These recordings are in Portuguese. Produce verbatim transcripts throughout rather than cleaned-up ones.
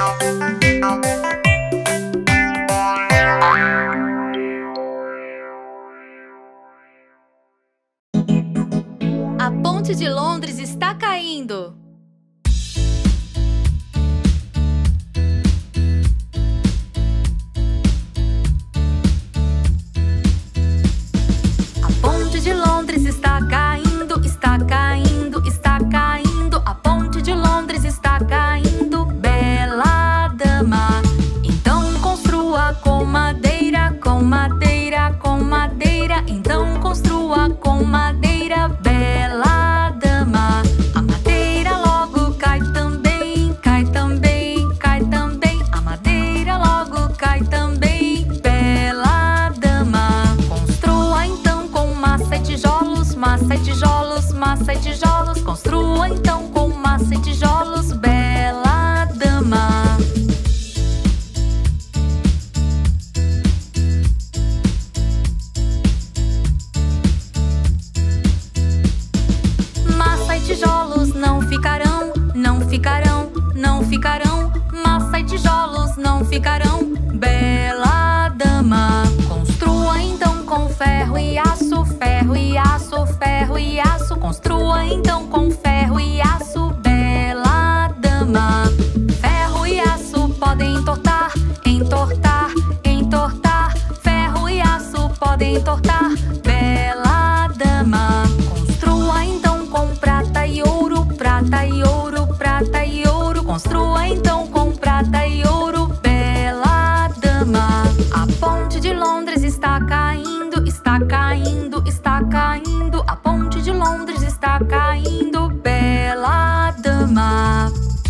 A ponte de Londres está caindo. A ponte de Londres está caindo, está caindo, está caindo. A ponte de Londres está caindo, bela dama. Então construa com madeira, com madeira, com madeira. Então construa com madeira, bela dama. A madeira logo cai também, cai também, cai também. A madeira logo cai também, bela dama. Construa então com massa e tijolos, massa e tijolos, massa e tijolos. Construa então com massa e tijolos, bela dama. Massa e tijolos não ficarão, não ficarão, não ficarão. Massa e tijolos não ficarão, bela dama. Construa então com ferro e aço, ferro e aço, ferro e aço. Construa então com ferro e aço, bela dama. Ferro e aço podem entortar, entortar, entortar. Ferro e aço podem entortar, bela dama. Construa então com prata e ouro, prata e ouro, prata e ouro. Construa então com prata e ouro, bela dama. A ponte de Londres está caindo, está caindo, está caindo. A ponte de Londres está caindo, bela dama.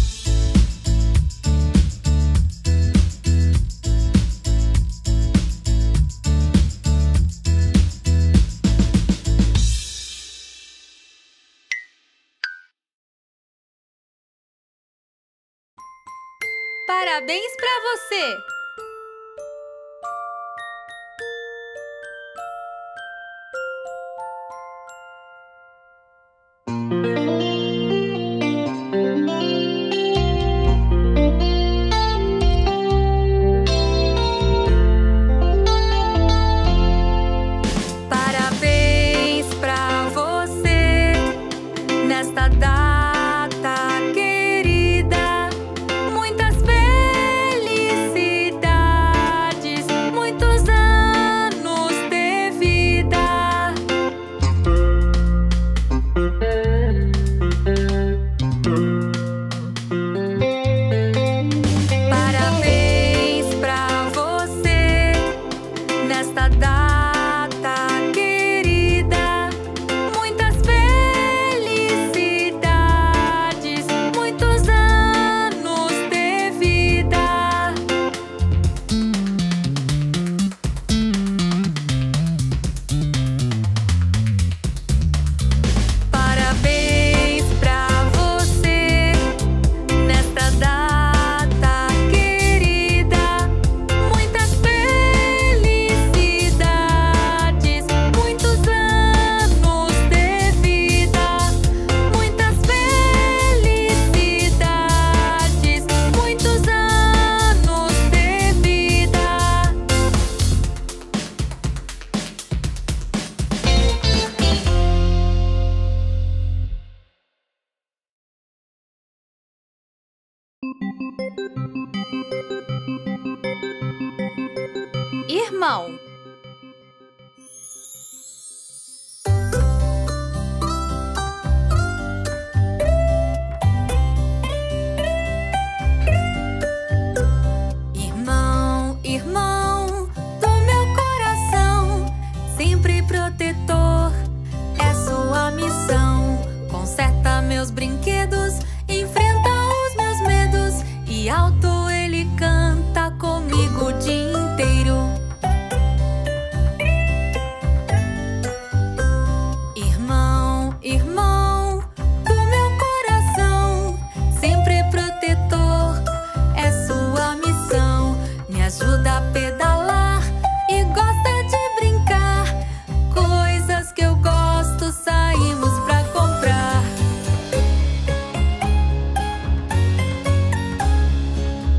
Parabéns pra você! Parabéns pra você nesta data querida. Muitas felicidades, muitos anos de vida. Parabéns pra você nesta data querida. Muitas felicidades, muitos anos de vida. Parabéns pra você nesta data querida. Muitas felicidades, muitos anos de vida. Muitas felicidades, muitos anos de vida. Irmão. Irmão, irmão do meu coração, sempre protetor é sua missão. Conserta meus brinquedos, enfrenta os meus medos e alto ele canta comigo o dia inteiro. Irmão, irmão do meu coração, sempre protetor é sua missão. Me ajuda a pedalar e gosta de brincar. Coisas que eu gosto, saímos pra comprar.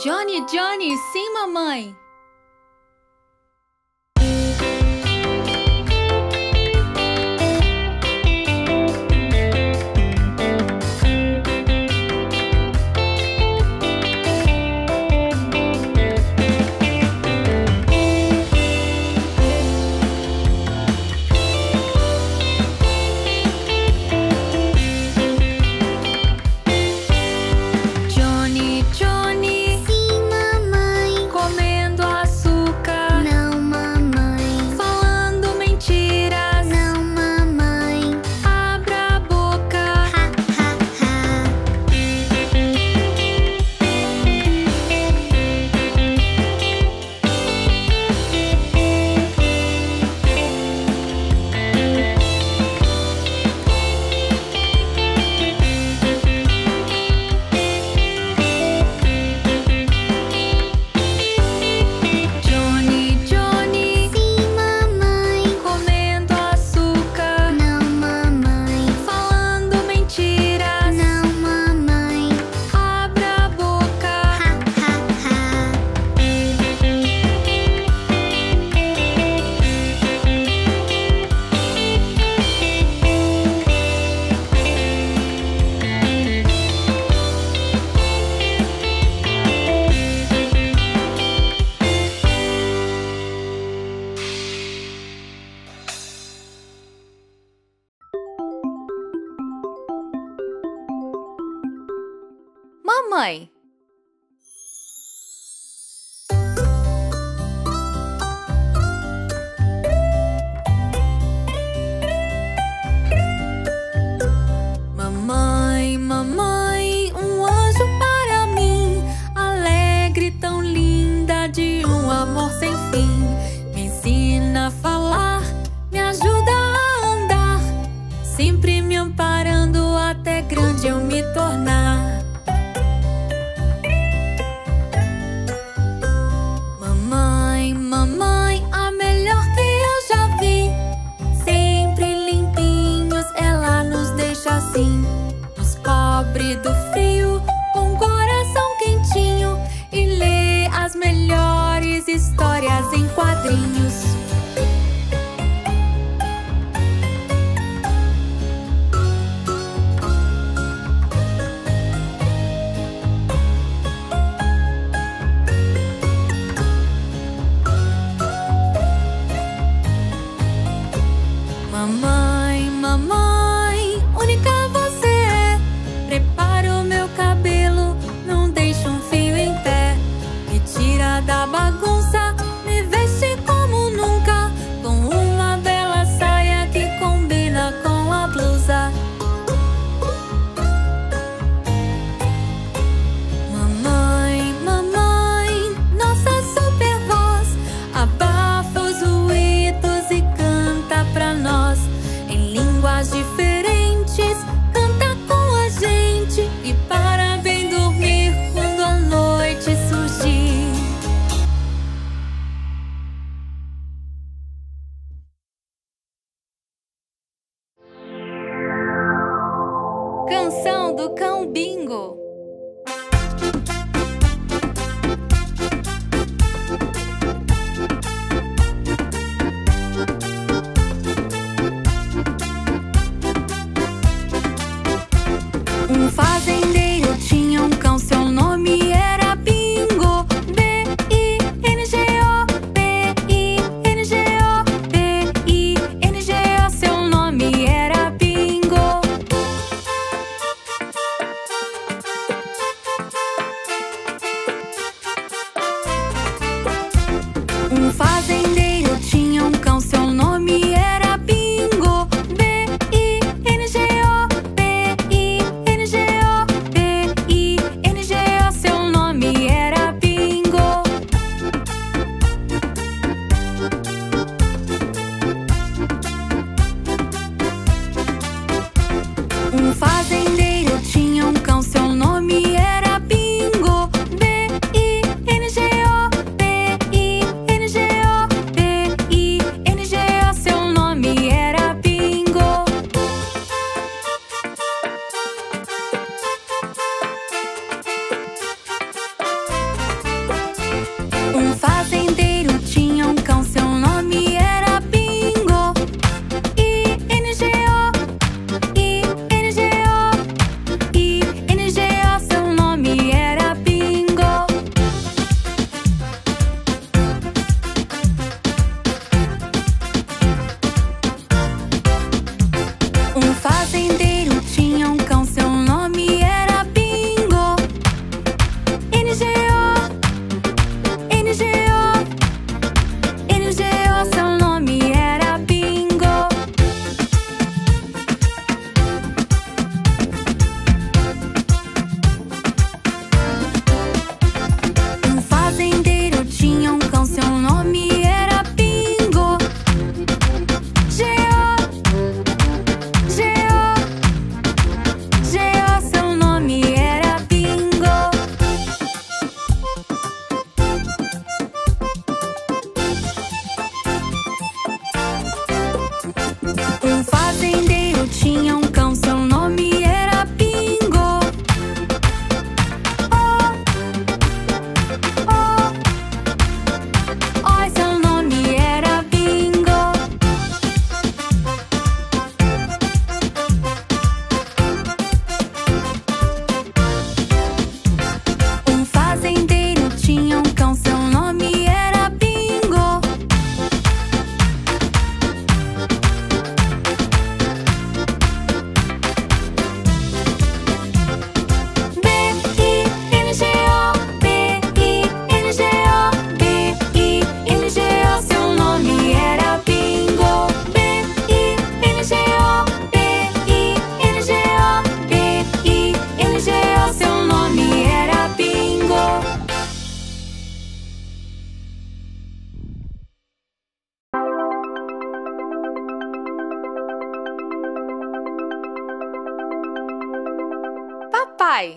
Johnny, Johnny, sim, mamãe. Johnny, Johnny, sim, mamãe. Comendo açúcar, não, mamãe. Falando mentiras, não, mamãe. Abra a boca, ha, ha, ha. Johnny, Johnny, sim, mamãe. Comendo açúcar, não, mamãe. Falando mentiras, não, mamãe. Abra a boca, ha, ha, ha. Mamãe. Mamãe, mamãe, um anjo para mim, alegre, tão linda, de um amor sem fim. Me ensina a falar, me ajuda a andar, sempre me amparando até grande eu me tornar. Mamãe, mamãe, a melhor que eu já vi, sempre limpinhos, ela nos deixa assim. Nos cobre do frio, com coração quentinho, e lê as melhores histórias em quadrinhos. Mamãe, mamãe, única você é. Prepara o meu cabelo, não deixa um fio em pé. Me tira da bagunça, me veste como nunca, com uma bela saia que combina com a blusa. Mamãe, mamãe, nossa super voz abafa os ruídos e canta pra nós em línguas diferentes. Canta com a gente e para bem dormir quando a noite surgir. Canção do Cão Bingo. Um fazendeiro tinha um cão, seu nome era Bingo. B I N G O, B I N G O, B I N G O, seu nome era Bingo. Um fazendeiro tinha um cão, seu nome era Bingo. B I N G O, B I N G O, B I N G O, seu nome era Bingo. Um fazendeiro tinha um cão, seu nome era Bingo. B I N G O, B I N G O, B I N G O, seu nome era Bingo. papai.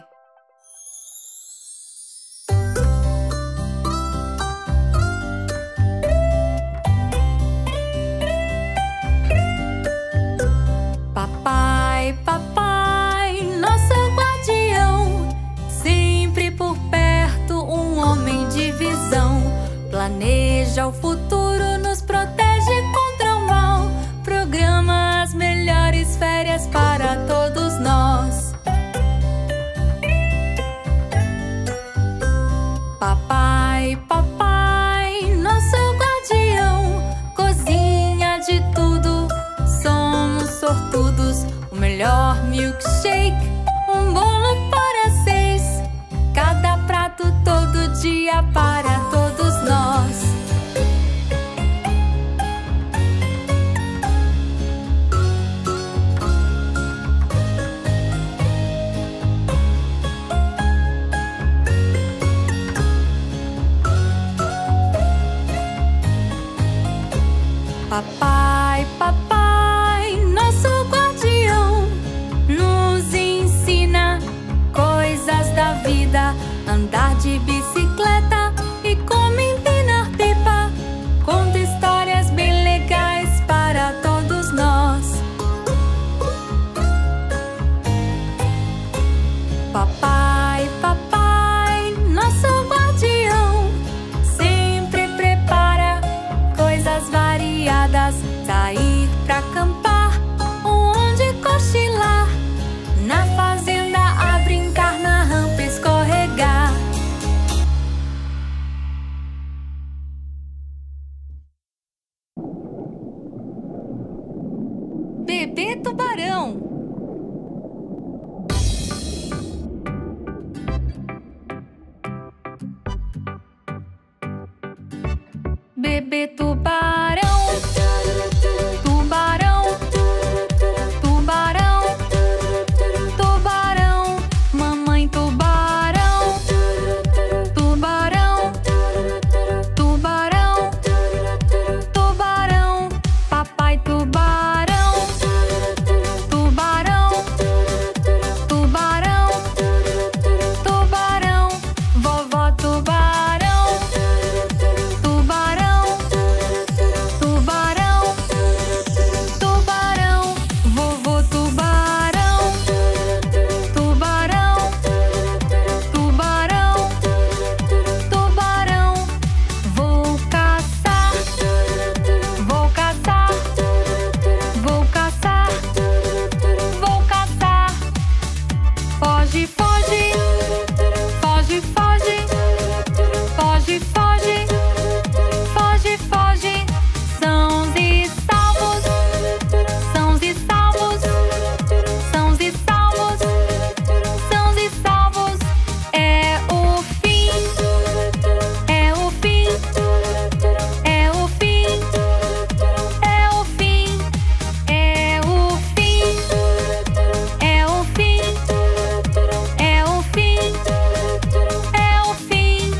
Papai, papai, nosso guardião, sempre por perto, um homem de visão. Planeja o futuro, nos protege contra o mal, programa as melhores férias para todos nós. Papai, papai, nosso guardião, cozinha de tudo, somos sortudos. O melhor milkshake, um bolo para seis, cada prato todo dia para todos nós. Papai, papai, nosso guardião, nos ensina coisas da vida, andar de bicicleta e como empinar pipa, conta histórias bem legais para todos nós. Papai, papai, nosso guardião, sempre prepara coisas variadas, sair pra acampar, onde cochilar, na fazenda a brincar, na rampa escorregar. Bebê tubarão. Bebê tubarão, tubarão, tubarão, tubarão, mamãe tubarão, tubarão, tubarão, tubarão, papai tubarão, tubarão, tubarão, tubarão, vovó tubarão, tubarão. Tubarão, tubarão, vovô tubarão, tubarão, tubarão, tubarão, vou caçar, vou caçar, vou caçar, vou caçar, foge, foge, foge, foge, foge, foge, foge, foge. Sãos e salvos, sãos e salvos, sãos e salvos, sãos e salvos. É o fim, é o fim, é o fim, é o fim, é o fim, é o fim, é o fim, é o fim.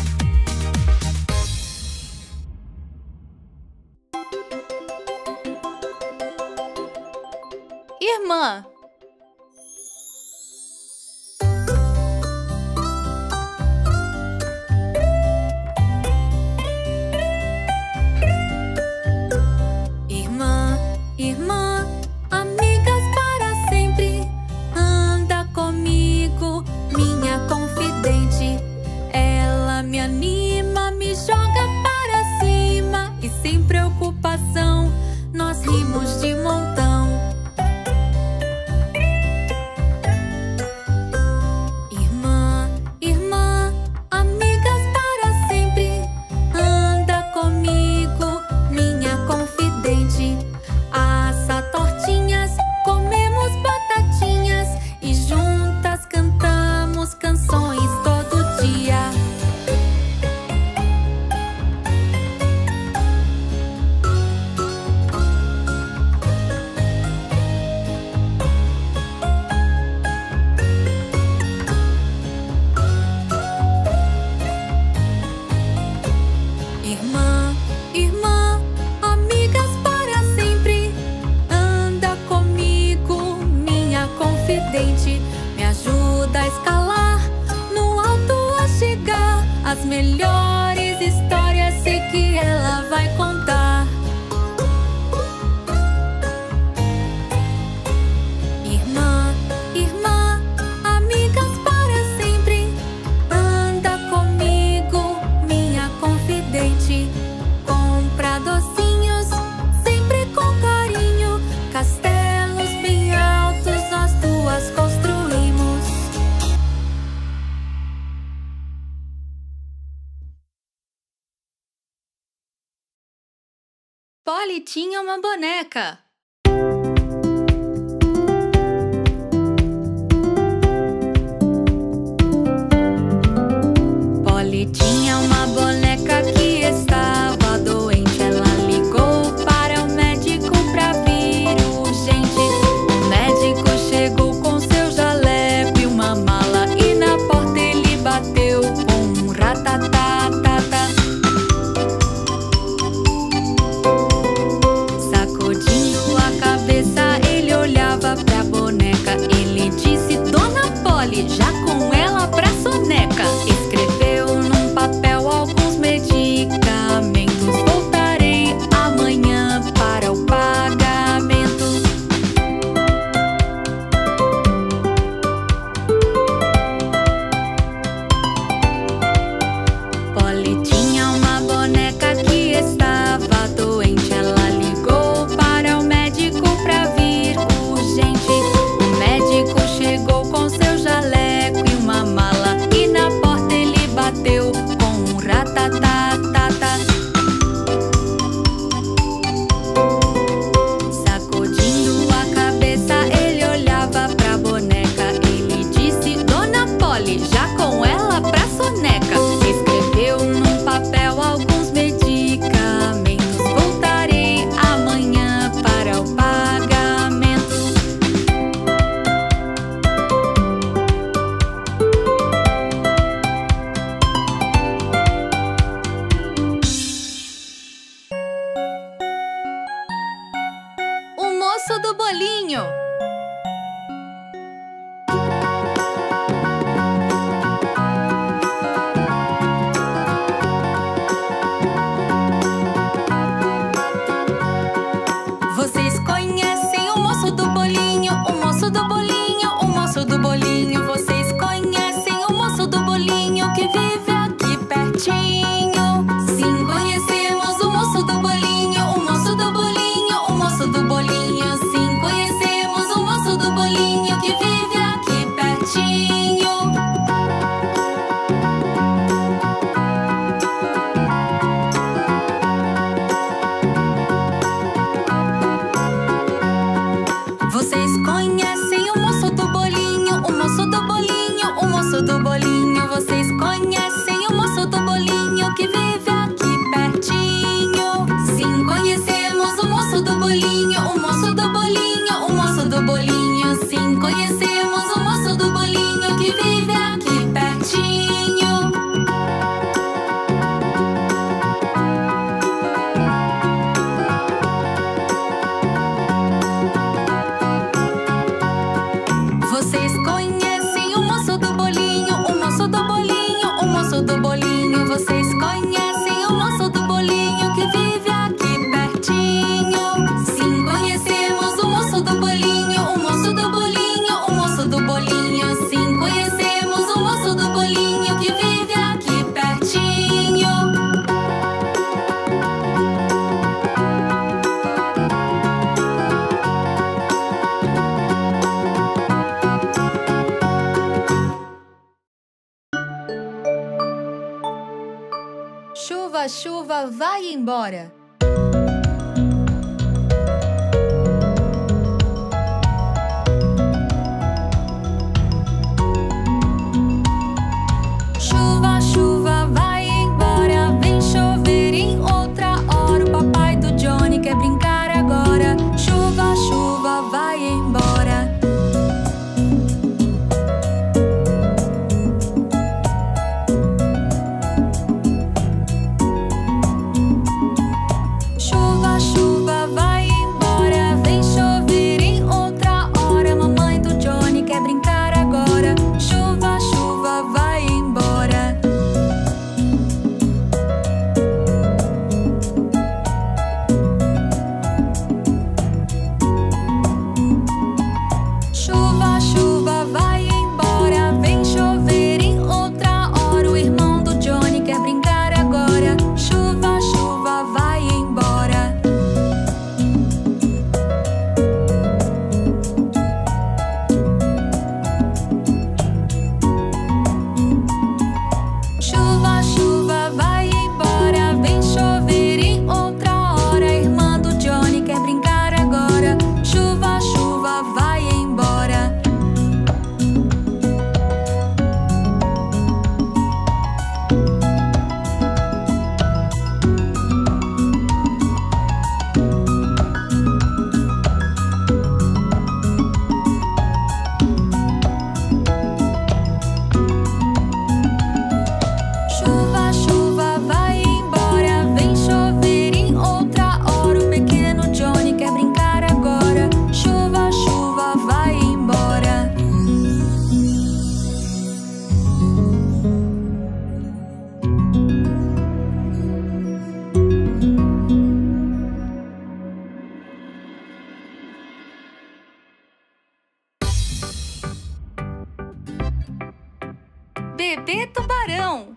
Irmã. Irmã, irmã, amigas para sempre, anda comigo, minha confidente. Ela me anima, me joga para cima e sem preocupação nós rimos de montão. Irmã, irmã, amigas para sempre, anda comigo, minha confidente. Assa tortinhas, comemos batatinhas e juntas cantamos canções todo dia. Irmã, irmã, amigas para sempre, anda comigo, minha confidente. Me ajuda a melhores histórias sei que ela vai contar. Irmã, irmã, amigas para sempre, anda comigo, minha confidente. Compra docinhos, sempre com carinho, castelos bem altos nós duas construímos. Polly tinha uma boneca. Polly tinha uma boneca que estava doente. Ela ligou para o médico pra vir urgente. O médico chegou com seu jaleco e uma mala, e na porta ele bateu com um ratatatata. Sacudindo a cabeça, ele olhava pra boneca. Ele disse: Dona Polly, já com ela pra soneca. Escreveu num papel alguns medicamentos. Voltarei amanhã para o pagamento. Polly tinha uma boneca que estava doente. Ela ligou para o médico pra vir urgente. O médico chegou com seu jaleco e uma mala, e na porta ele bateu com um ratatatata. Sacudindo a cabeça, ele olhava pra boneca. Ele disse: Dona Polly, já com ela pra soneca. Escreveu num papel alguns medicamentos. Voltarei amanhã para o pagamento. O moço do bolinho. Vocês conhecem o moço do bolinho, o moço do bolinho, o moço do bolinho. Vocês conhecem o moço do bolinho que vive aqui pertinho. Sim, conhecemos o moço do bolinho, o moço do bolinho, o moço do bolinho. Sim, conhecemos o moço do bolinho que vive aqui pertinho. Vocês conhecem o moço do bolinho, o moço do bolinho, o moço do bolinho. Vocês conhecem o moço do bolinho que vive aqui pertinho. Sim, conhecemos o moço do bolinho, o moço do bolinho, o moço do bolinho. Sim, conhecemos o moço do bolinho que vive aqui pertinho. Vocês conhecem o moço do bolinho, o moço do bolinho, o moço do bolinho. Vocês conhecem o moço do bolinho que vive aqui pertinho. Sim, conhecemos o moço do bolinho, o moço do bolinho, o moço do bolinho. Sim, conhecemos o moço do bolinho que vive aqui pertinho. Chuva, chuva, vai embora. Chuva, chuva, vai embora. Vem chover em outra hora. O papai do Johnny quer brincar agora. Chuva, chuva, vai embora. Bebê tubarão.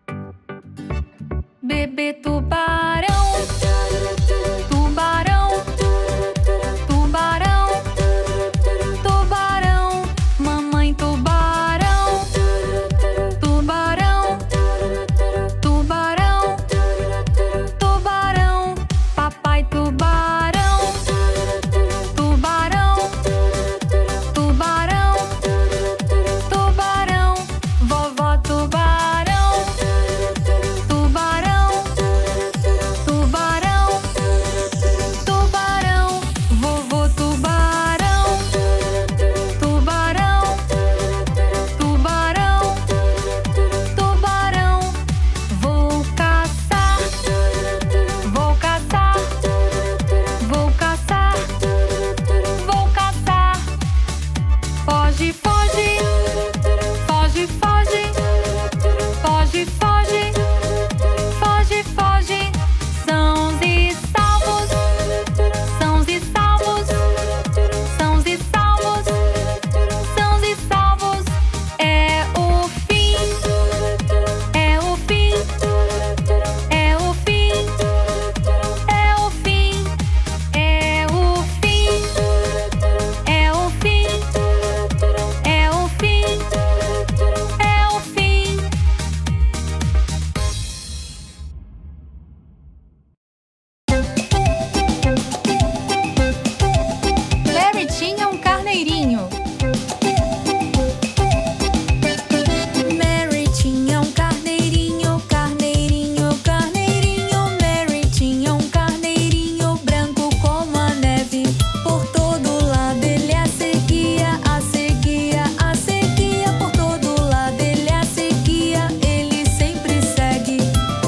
Bebê tubarão. Tubarão. Tubarão. Tubarão. Mamãe tubarão. Tubarão. Tubarão. Tubarão. Papai tubarão. Tubarão. Tubarão. Tubarão. Vovó tubarão. Tubarão. Tubarão. Tubarão. Vovô tubarão. Tubarão. Tubarão. Tubarão. Vou caçar. Vou caçar. Vou caçar. Vou caçar. Foge, foge. Foge, foge. Foge, foge. Foge, foge. Sãos e salvos. Sãos e salvos. Sãos e salvos. Sãos e salvos. É o fim. É o fim. É o fim. É o fim. É o fim. É o fim. É o fim. É o fim. Mary tinha um carneirinho. Mary tinha um carneirinho, carneirinho, carneirinho. Mary tinha um carneirinho branco como a neve. Por todo lado ele a seguia, a seguia, a seguia. Por todo lado ele a seguia, ele sempre segue.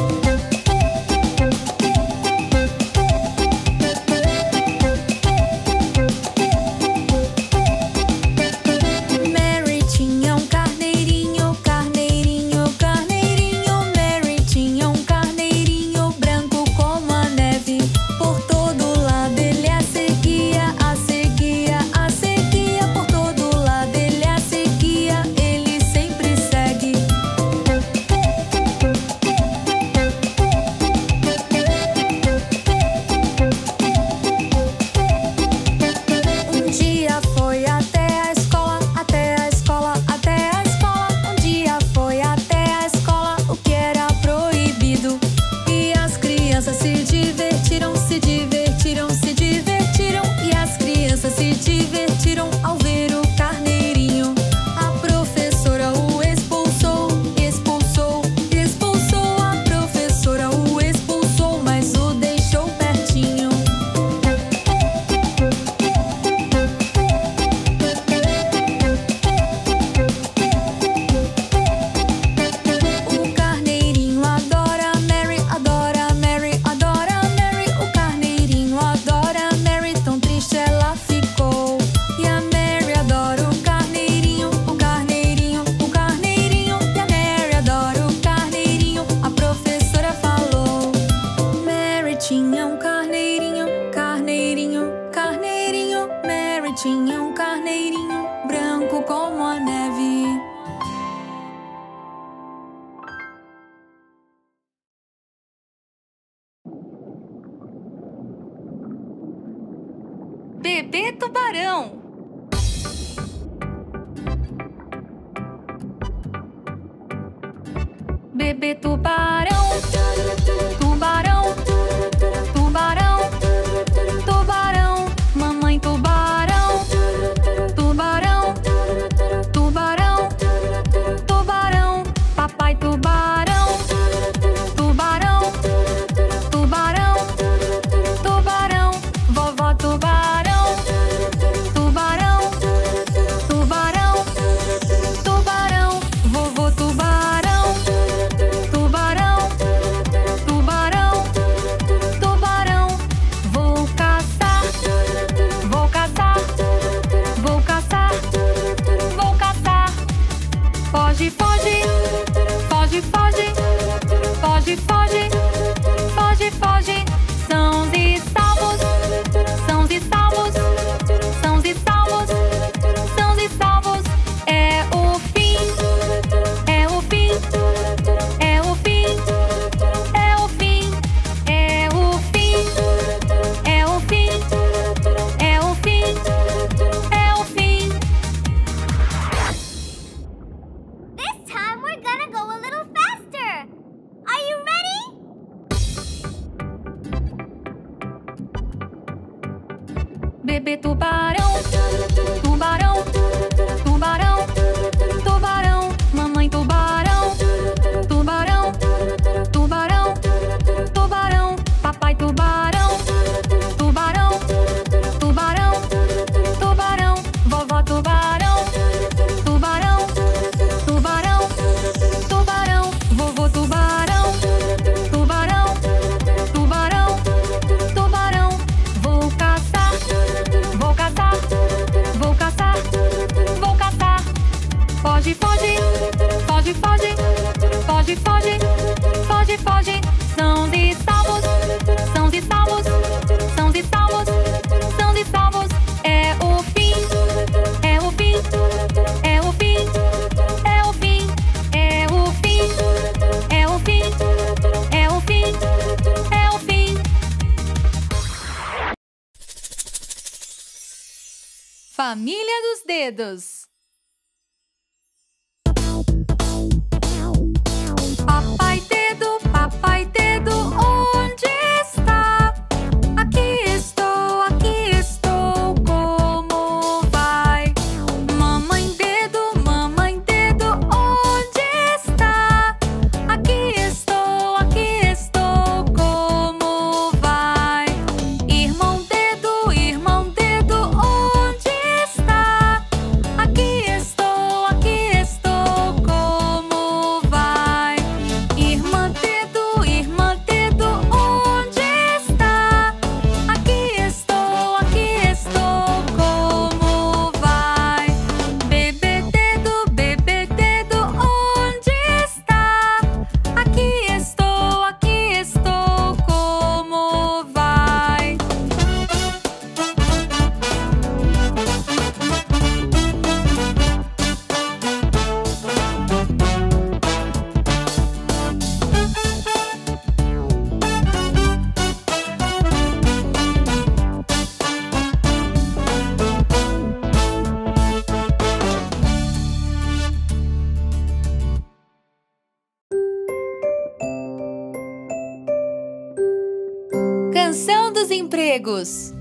Mary tinha um carneirinho, carneirinho, carneirinho. Mary tinha um carneirinho branco como a neve. Por todo lado ele a seguia, a seguia, a seguia. Por todo lado ele a seguia, ele sempre segue. Um dia foi até a escola, até a escola, até a escola. Um dia foi até a escola, o que era proibido. E as crianças se divertiram, se divertiram, se divertiram. E as crianças se divertiram ao ver o carneirinho. A professora o expulsou, expulsou, expulsou. A professora o expulsou, mas o deixou pertinho. O carneirinho adora Mary, adora Mary, adora Mary. O carneirinho adora Mary, tão triste ela ficou. E a Mary adora o carneirinho, o carneirinho, o carneirinho. E a Mary adora o carneirinho, a professora falou. Mary tinha um carneirinho, carneirinho, carneirinho. Mary tinha um carneirinho branco como a neve. Bebê tubarão. Bebê tubarão. Tubarão. Tubarão. Tubarão. Mamãe tubarão. Tubarão. Tubarão. Tubarão. Papai tubarão. Tubarão. Tubarão. Tubarão. Vovó tubarão. Tubarão. Tubarão. Tubarão. Vovô tubarão. Tubarão. Tubarão. Tubarão. Vou caçar. Vou caçar. Vou caçar. Vou caçar. Foge, foge. Foge, foge. Foge, foge. Foge, foge. Sãos e salvos. Sãos e salvos. Sãos e salvos. Sãos e salvos. É o fim. É o bebê tubarão, tubarão, tubarão, tubarão, mamãe tubarão, tubarão, tubarão, tubarão, papai tubarão, tubarão, tubarão, tubarão, vovó tubarão, tubarão, tubarão, tubarão, vovô tubarão, tubarão, tubarão, tubarão, vou caçar, vou caçar, vou caçar, vou caçar. Foge, foge, foge, foge, foge, foge, foge, foge. São de salvos, são de salvos, são de salvos, são de salvos. É o fim, é o fim, é o fim, é o fim, é o fim, é o fim, é o fim, é o fim. Família dos Dedos. Papai dedo, papai dedo, onde está? Aqui estou, aqui estou, como vai? Mamãe dedo, mamãe dedo, onde está? Aqui estou, aqui estou, como vai? Irmão dedo, irmão dedo, onde está? Aqui estou, aqui estou, como vai? Irmã dedo, irmã dedo, onde está? Aqui estou, aqui estou, como vai? Bebê dedo, bebê dedo, onde está? Aqui estou, aqui estou, como vai? Canção dos Empregos.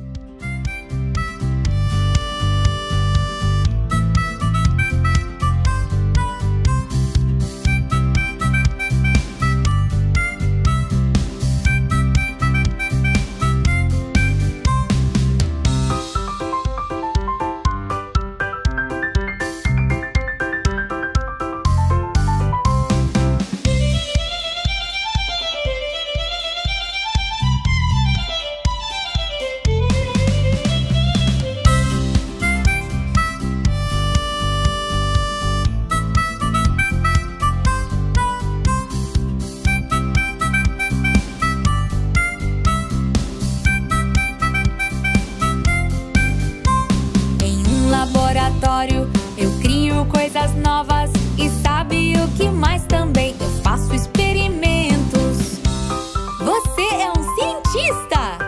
Em um laboratório eu crio coisas novas e sabe o que mais também? Eu faço experimentos. Você é um cientista!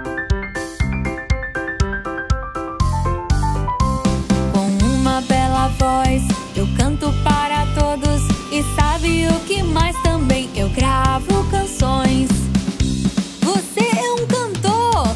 Com uma bela voz eu canto para todos e sabe o que mais também? Eu gravo canções. Você é um cantor!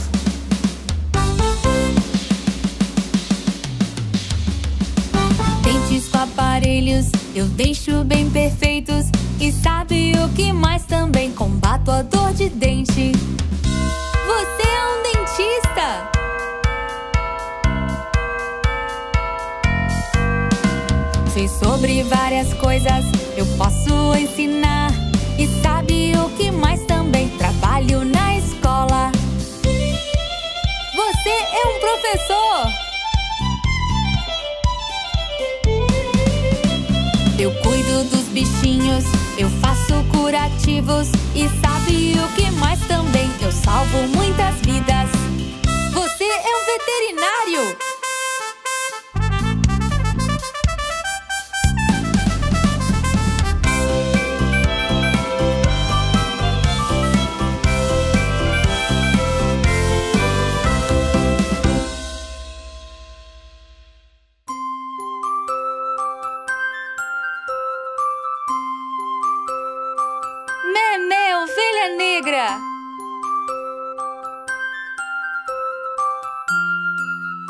Dentes com aparelhos eu deixo bem perfeitos e sabe o que mais também? Combato a dor de dente. Você é um dentista! Sei sobre várias coisas, eu posso ensinar. E sabe o que mais também? Trabalho na escola. Você é um professor! Eu cuido dos bichinhos, eu faço curativos. E sabe o que mais também? Eu salvo muitas vidas. Você é um veterinário! Memé, ovelha negra!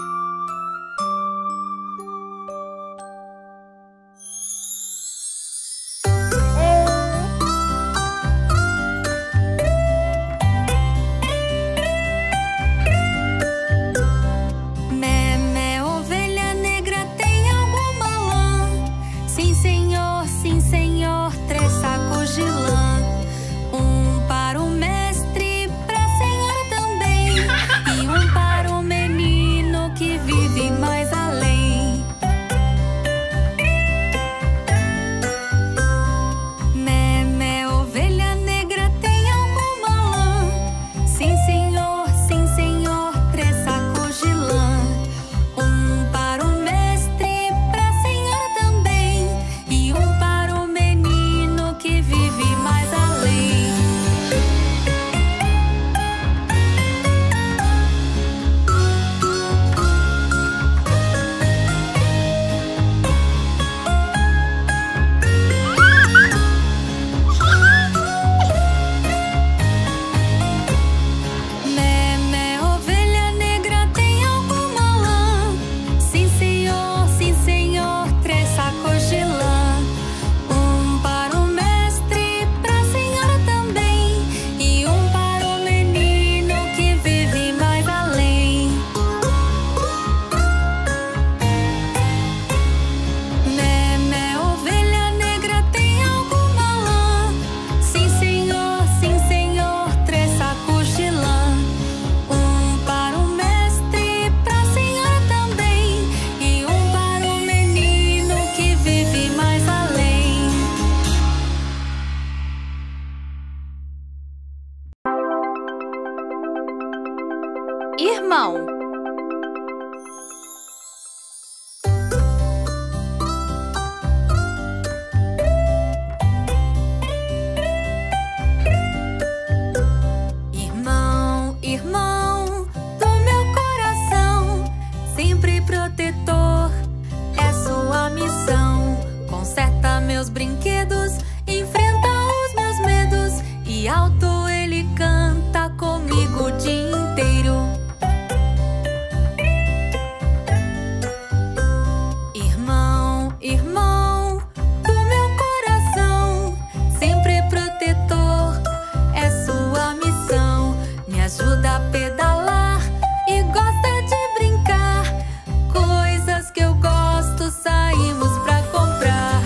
irmão do meu coração, sempre protetor, é sua missão. Me ajuda a pedalar e gosta de brincar. Coisas que eu gosto, saímos pra comprar.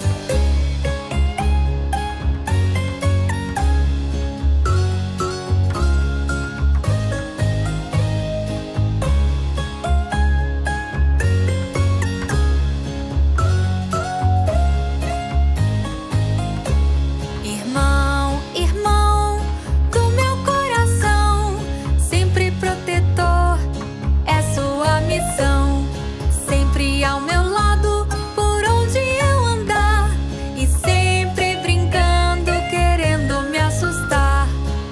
Irmão, irmão do meu coração, sempre protetor, é sua missão. Sempre ao meu lado, por onde eu andar, e sempre brincando, querendo me assustar.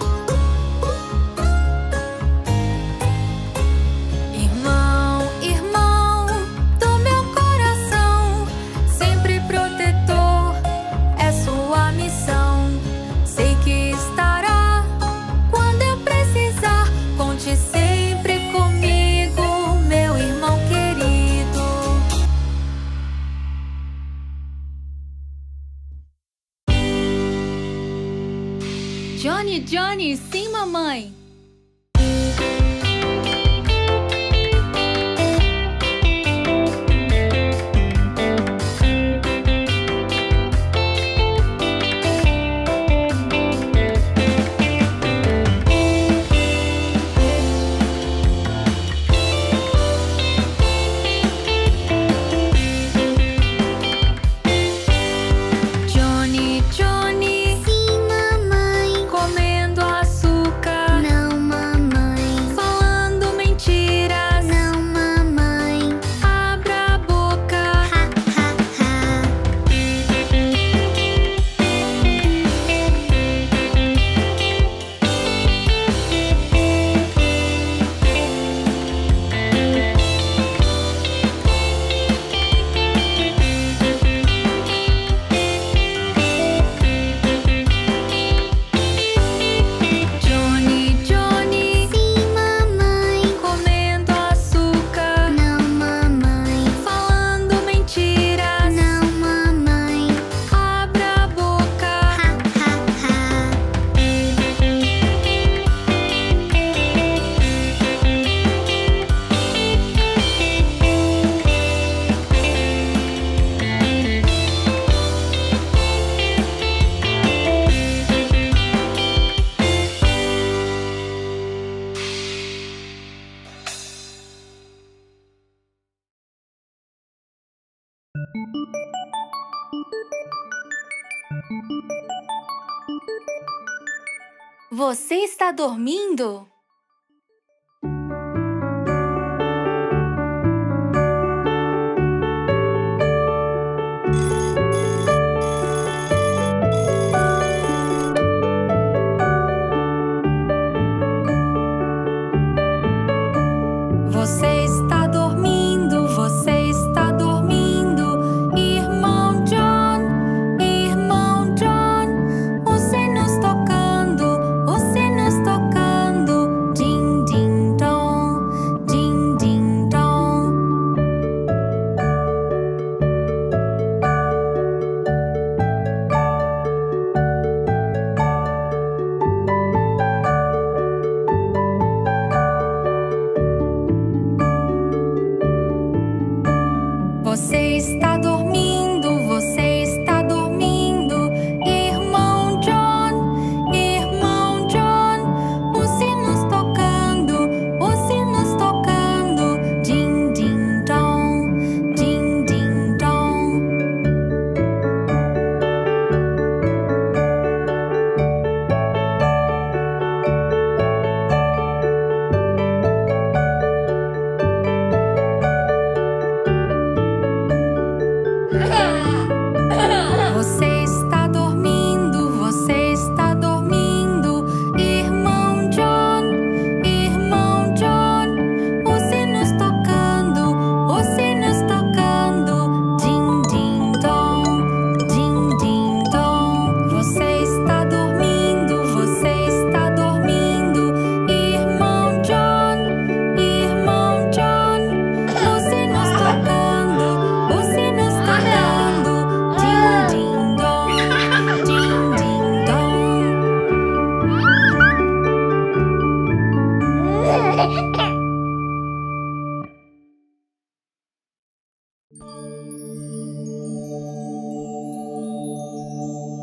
Irmão, irmão do meu coração, sempre protetor, é sua missão. Sei que estará quando eu precisar. Conte sempre comigo, meu irmão querido. Johnny, Johnny, sim, mamãe. Johnny, Johnny, Sim, mamãe. comendo açúcar, Não, mamãe. falando mentiras. Não, mamãe. Abra a boca. Ha, ha, ha. Johnny, Johnny, Sim, mamãe. comendo açúcar, Não, mamãe. falando mentiras. Não, mamãe. Abra a boca. Ha, ha, ha. Você está dormindo? Você está dormindo, você está dormindo, irmão John, irmão John. Os sinos tocando, os sinos tocando,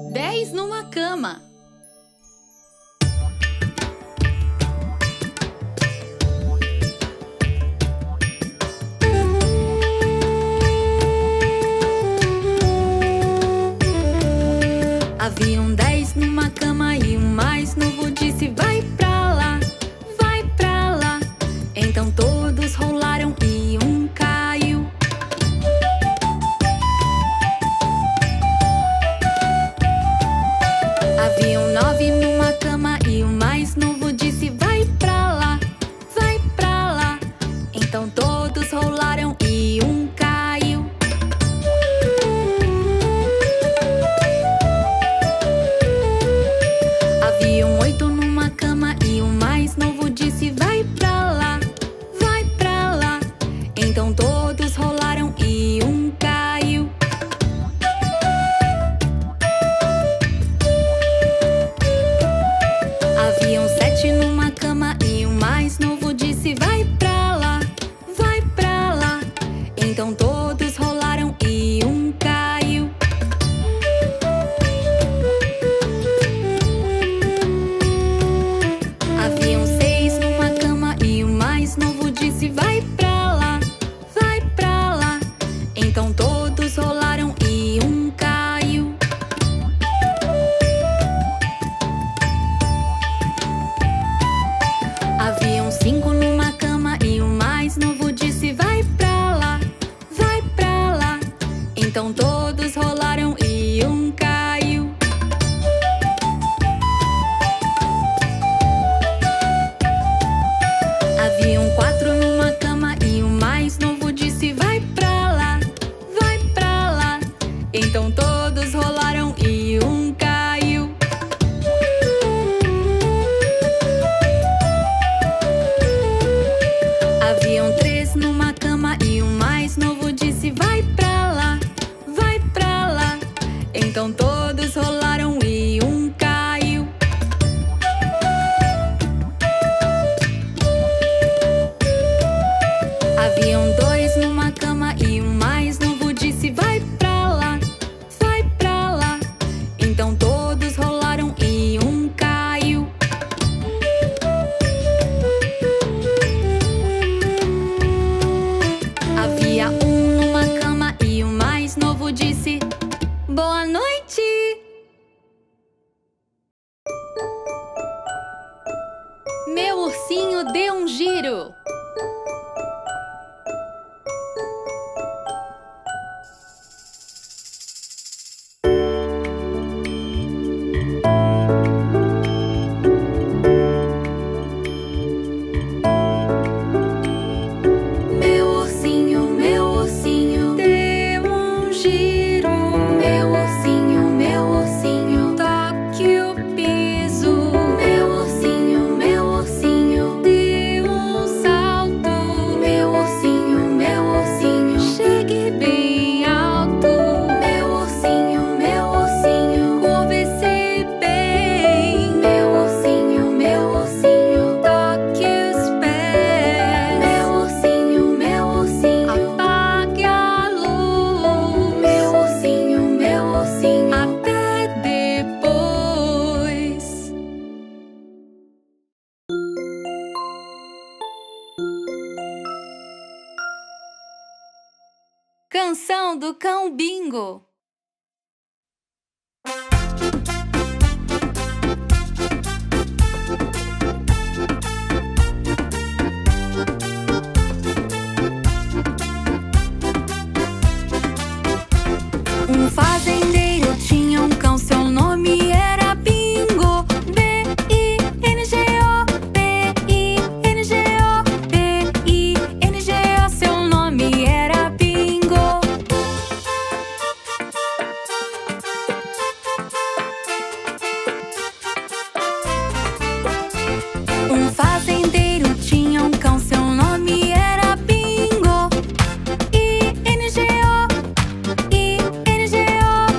Dez numa cama. Haviam dez numa cama e o mais novo disse: vai pra lá, vai pra lá. Então todos rolaram e um caiu. Haviam nove numa cama e o mais novo disse: vai pra lá, vai pra lá. Então todos rolaram e um caiu. Haviam oito numa cama e o mais novo disse: vai pra lá, vai pra lá. Então todos rolaram e um caiu. Haviam sete numa cama e o mais novo disse: vai pra lá, vai pra lá. Então todos rolaram e um caiu. Haviam seis numa cama e o mais novo disse: vai pra lá, vai pra lá. Então todos rolaram e um caiu. Haviam cinco numa cama e o mais novo disse: vai pra lá, vai pra lá. Então todos rolaram e um caiu. Haviam quatro numa cama e o mais novo disse: vai pra lá, vai pra lá. Então todos rolaram e um caiu. Haviam três numa cama e o mais novo disse: vai pra lá, vai pra lá. Então todos rolaram e um caiu. Haviam dois numa cama e o mais novo disse: vai pra lá, vai pra lá. Então todos rolaram e um caiu. Havia um numa cama e o mais novo disse: boa noite. Meu ursinho deu um giro. Meu ursinho, meu ursinho, deu um giro. Meu ursinho, meu ursinho, toque o piso. Meu ursinho, meu ursinho, deu um salto. Meu ursinho, meu ursinho, chegue bem alto. Meu ursinho, meu ursinho, curve-se bem. Meu ursinho, meu ursinho, toque os pés. Meu ursinho, meu ursinho, apague a luz. Meu ursinho, meu ursinho, até depois. Canção do Cão Bingo. Um fazendeiro tinha um cão, seu nome era Bingo. B I N G O, B I N G O, B I N G O, seu nome era Bingo. Um fazendeiro tinha um cão, seu nome era Bingo. I N G O, I N G O,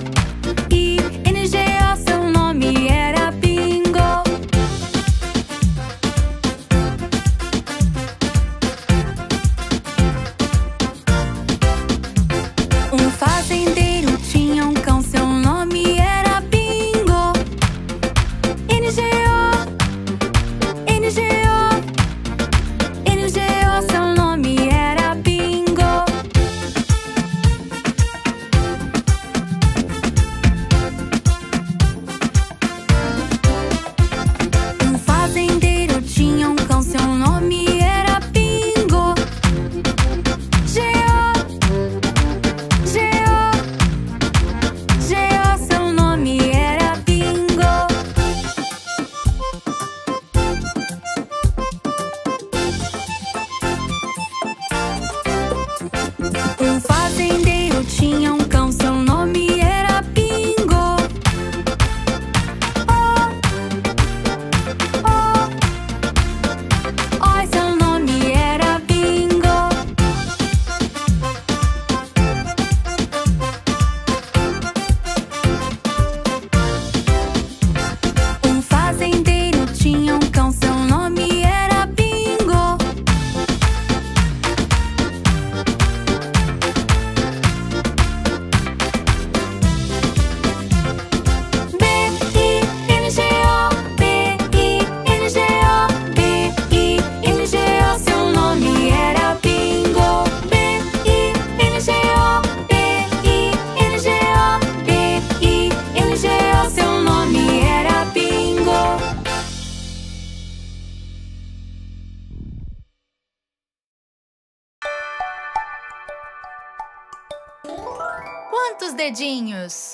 Quantos dedinhos?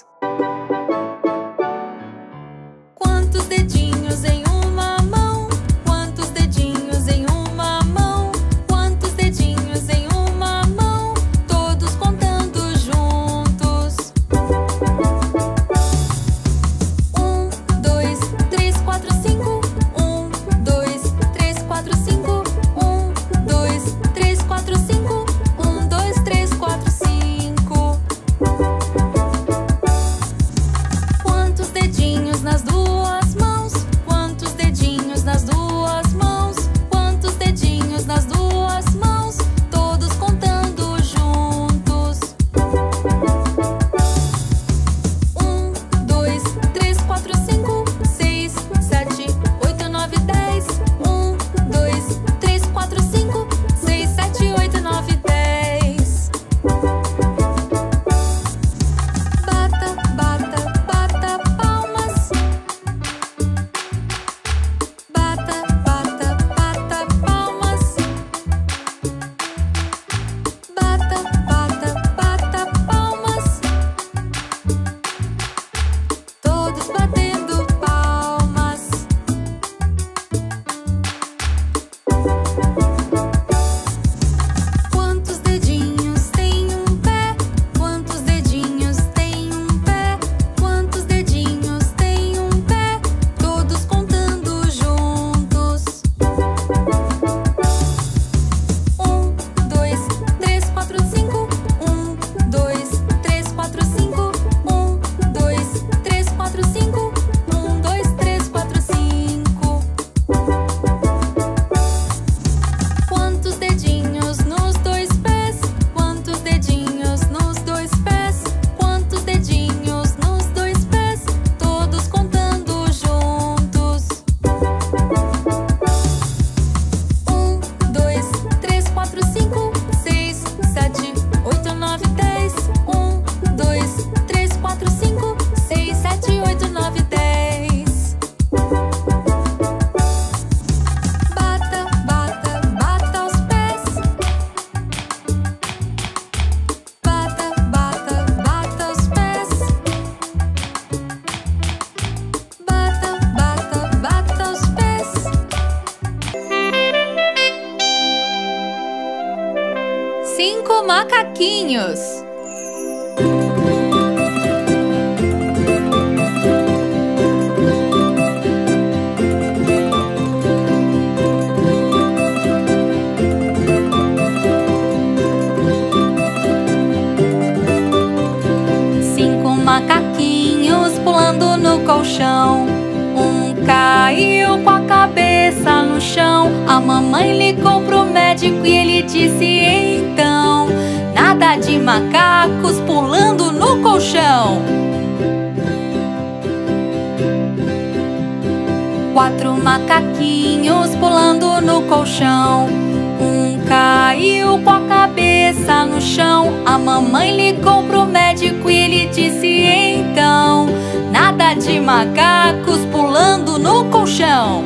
Quantos dedinhos em uma mão? Quantos dedinhos em uma mão? Quantos dedinhos em uma mão? Todos contando juntos. Um, dois, três, quatro, cinco. Um, dois, três, quatro, cinco. Um, dois, três, quatro, cinco. Um, dois, três, quatro, cinco. Quantos dedinhos nas duas mãos? Quantos dedinhos nas duas mãos? Quantos dedinhos nas duas mãos? Todos contando juntos. Um, dois, três, quatro, cinco, seis, sete, oito, nove, dez. Um, dois, três, quatro, cinco, seis, sete, oito, nove, dez. Bata, bata, bata palmas. Bata, bata, bata palmas. Bata, bata, bata palmas. Todos batendo palmas. Quantos dedinhos tem um pé? Quantos dedinhos tem um pé? Quantos dedinhos tem um pé? Todos contando juntos. Um, dois, três, quatro, cinco. Um, dois, três, quatro, cinco. Um, dois, três, quatro, cinco. Um, dois, três, quatro, cinco. Quantos dedinhos nos dois pés? Quantos dedinhos nos dois pés? Quantos dedinhos nos dois pés? Todos contando juntos. Um, dois, três, quatro, cinco, seis, sete, oito, nove, dez. Um, dois, três, quatro, cinco, seis, sete, oito, nove, dez. Bata, bata, bata os pés. Bata, bata, bata os pés. Bata, bata, bata os pés. Cinco macaquinhos. Cinco macaquinhos pulando no colchão. Um caiu com a cabeça no chão. A mamãe ligou pro médico e ele disse então: nada de macacos pulando no colchão. Quatro macaquinhos pulando no colchão. Um caiu com a cabeça no chão. A mamãe ligou pro médico e ele disse então: nada de macacos pulando no colchão.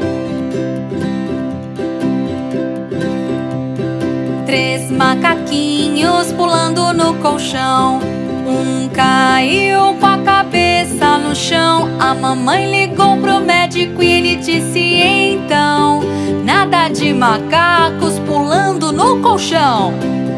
Três macaquinhos pulando no colchão. Um caiu com a cabeça no chão. A mamãe ligou pro médico e ele disse então: nada de macacos pulando no colchão.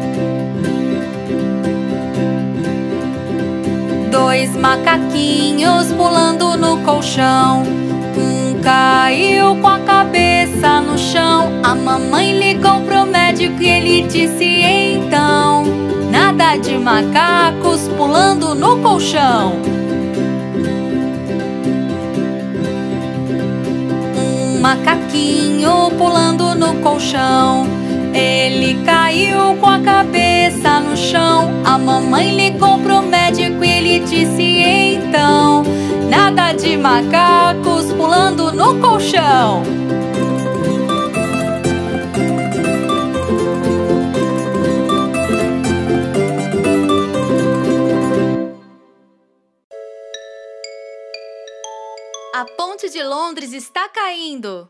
Dois macaquinhos pulando no colchão. Um caiu com a cabeça no chão. A mamãe ligou pro médico e ele disse então: nada de macacos pulando no colchão. Um macaquinho pulando no colchão. Ele caiu com a cabeça no chão. A mamãe ligou pro médico e ele disse então: nada de macacos pulando no colchão. A ponte de Londres está caindo.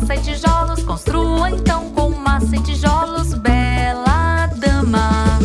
massa e tijolos. Construa então com massa e tijolos, bela dama.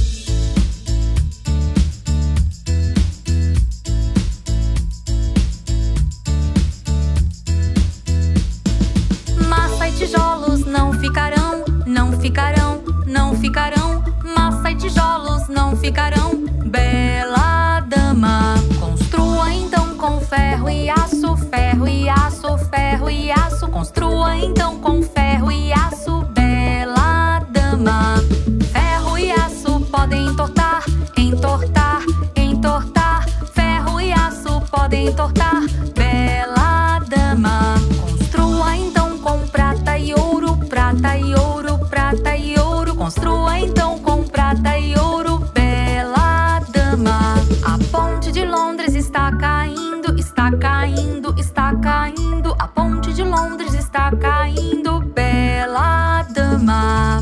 Massa e tijolos não ficarão, não ficarão, não ficarão. Massa e tijolos não ficarão, bela dama. Construa então com ferro e aço, ferro e aço, ferro e aço. Construa então com ferro e aço, bela dama. Ferro e aço podem entortar, entortar, entortar. Ferro e aço podem entortar, bela dama. Construa então com prata e ouro, prata e ouro, prata e ouro. Construa então com prata e ouro, bela dama. A ponte de Londres está caindo, está caindo, está caindo. A ponte de Londres está caindo, bela dama.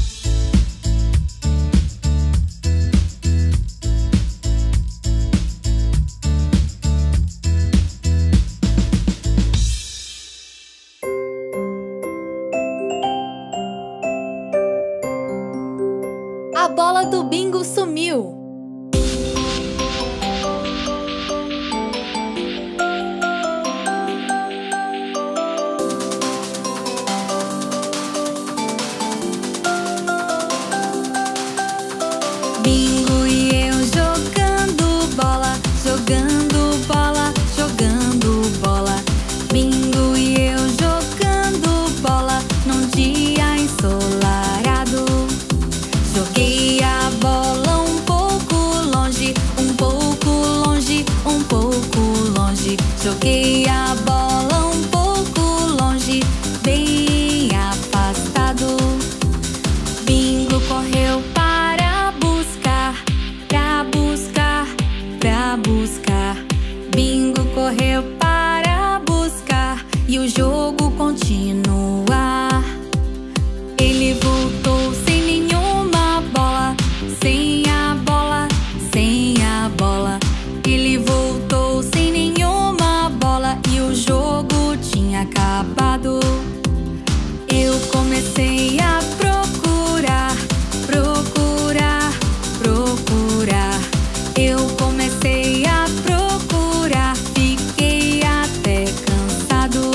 A bola do bingo sumiu. Bingo e eu jogando bola, jogando bola, jogando bola. Bingo e eu jogando bola num dia ensolarado. Joguei a bola um pouco longe, um pouco longe, um pouco longe. Joguei a bola um pouco longe, bem afastado. Bingo correu para buscar, pra buscar, pra buscar. Bingo correu para buscar e o jogo continuar. Ele voltou sem nenhuma bola, sem a bola, sem a bola. Ele voltou sem nenhuma bola e o jogo tinha acabado. Eu comecei a procurar, procurar, procurar. Eu comecei a procurar, fiquei até cansado.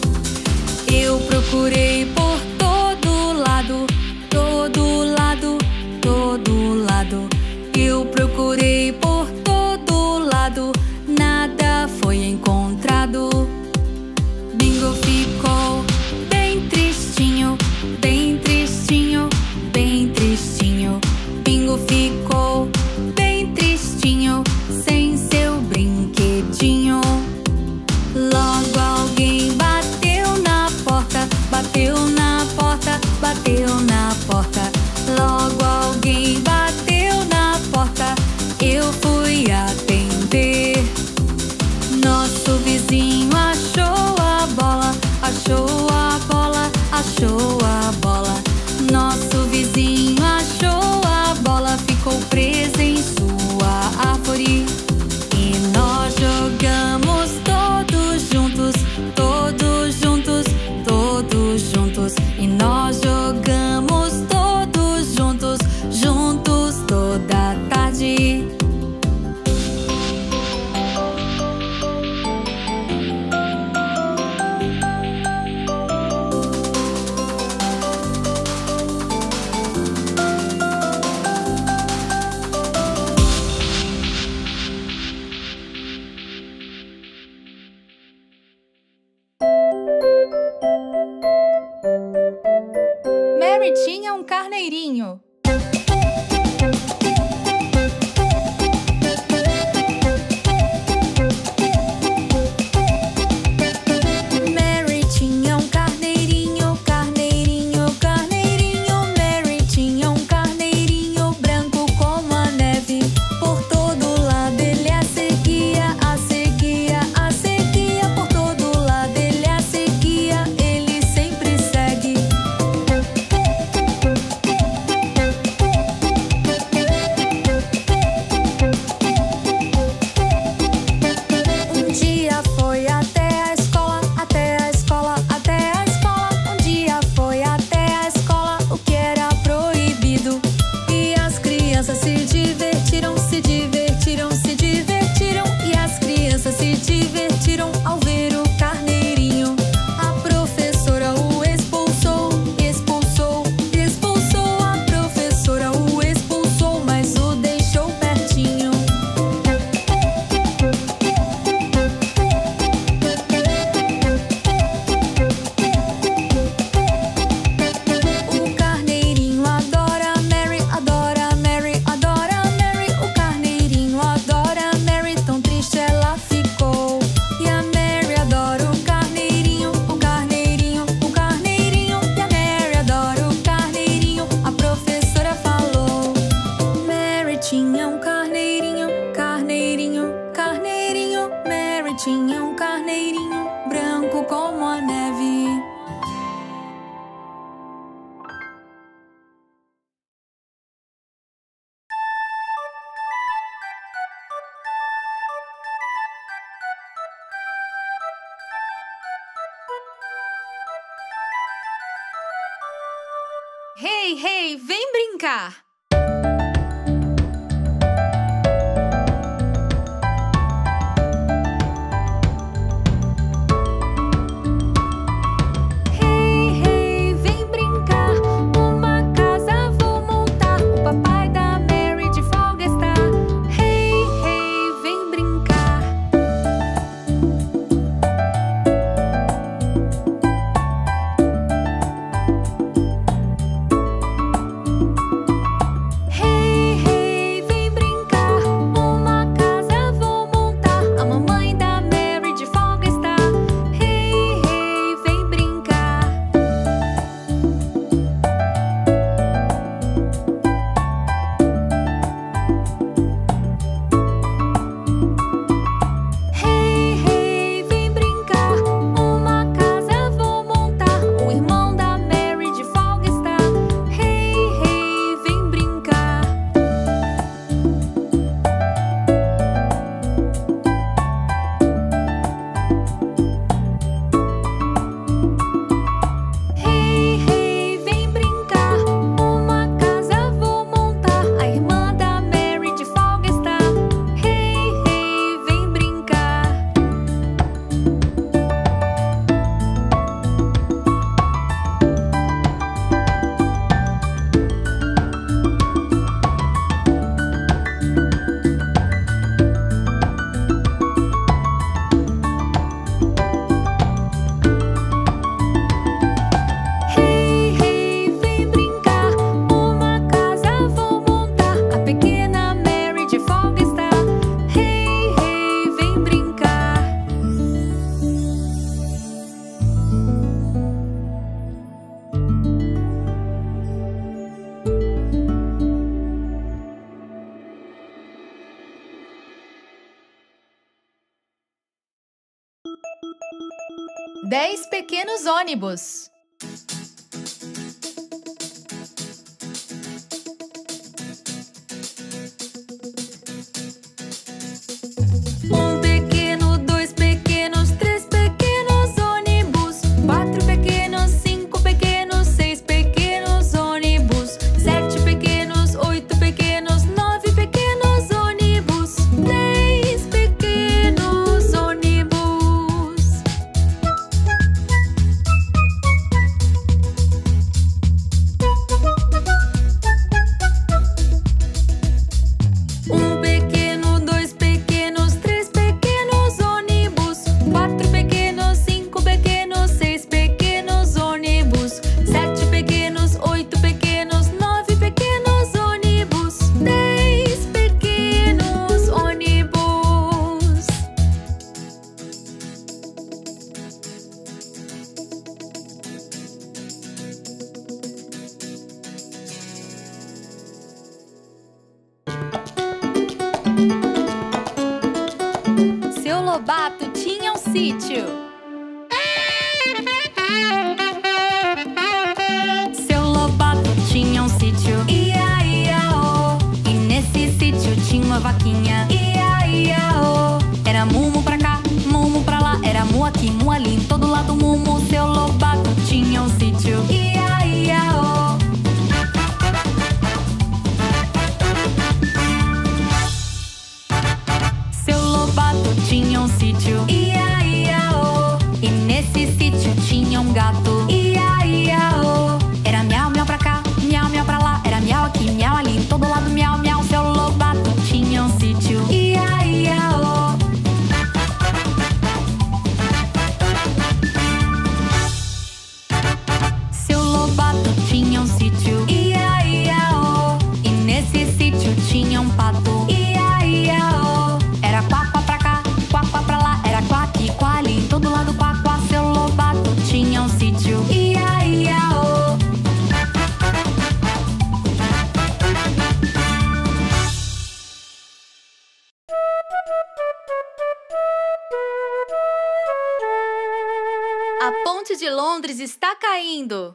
Eu procurei por todo lado, todo lado, todo lado. Eu procurei por todo lado, nada foi encontrado. Bingo ficou bem tristinho, bem tristinho, bem tristinho. Bingo ficou bem tristinho, sem seu brinquedinho. Logo alguém bateu na porta, bateu na porta, bateu na porta. Logo alguém bateu na porta, eu fui atender. Nosso vizinho achou a bola, achou a bola, achou a bola. Nosso vizinho achou a bola, ficou presa em sua árvore. E nós jogamos todos juntos, todos juntos, todos juntos. E nós jogamos todos juntos, juntos toda a tarde. Mary tinha um carneirinho. Mary tinha um carneirinho, carneirinho, carneirinho. Mary tinha um carneirinho branco como a neve. Por todo lado ele a seguia, a seguia, a seguia. Por todo lado ele a seguia, ele sempre segue. Um dia foi até a escola, até a escola, até a escola. tinha um carneirinho branco como a neve. Hey, hey, vem brincar! Hey, hey, vem brincar! Uma casa vou montar. O papai da Mary de folga está. Hey, hey, vem brincar! Hey, hey, vem brincar! Uma casa vou montar. A mamãe da Mary de folga está. Hey, hey, vem brincar! Hey, hey, vem brincar! Uma casa vou montar. O irmão da Mary de folga está. Hey, hey, vem brincar! Hey, hey, vem brincar! Uma casa vou montar. A irmã da Mary de folga está. Hey, hey, vem brincar! Hey, hey, vem brincar! Uma casa vou montar. A pequena Mary de folga está. Hey, hey, vem brincar! Dez pequenos ônibus. Um pequeno, dois pequenos, três pequenos ônibus. Quatro pequenos, cinco pequenos, seis pequenos ônibus. Sete pequenos, oito pequenos, nove pequenos ônibus. Dez pequenos ônibus. Um pequeno, dois pequenos, três pequenos ônibus. Quatro pequenos, cinco pequenos, seis pequenos ônibus. Sete pequenos, oito pequenos, nove pequenos ônibus. Dez pequenos ônibus. Seu Lobato tinha um sítio. Seu Lobato tinha um sítio. Ia, ia, oh. E nesse sítio tinha uma vaquinha. Ia, ia, oh. Era mumo pra cá, mumo pra lá. Era mu aqui, mu ali, em todo lado mumo. Seu Lobato tinha um sítio. Ia, ia, oh. Seu Lobato tinha um sítio. Ia, ia, oh. E nesse sítio tinha um gato. Ia, ia, oh. Era miau, miau pra cá, miau, miau pra lá. Era miau aqui, miau ali, em todo lado miau, miau. Seu Lobato tinha um sítio. A ponte de Londres está caindo!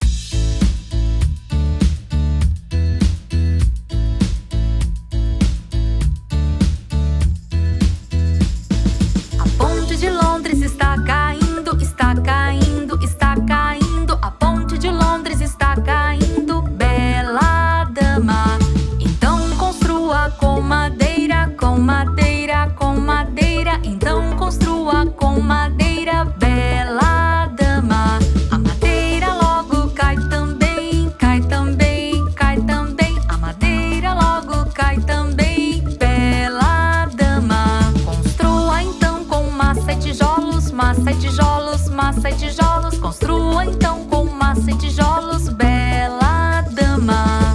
A ponte de Londres está caindo, está caindo, está caindo. A ponte de Londres está caindo, bela dama. Então construa com madeira, com madeira, com madeira. Então construa com madeira, bela dama. A madeira logo cai também, cai também, cai também. A madeira logo cai também, bela dama. Construa então com massa e tijolos, massa e tijolos, massa e tijolos. Construa então com massa e tijolos, bela dama.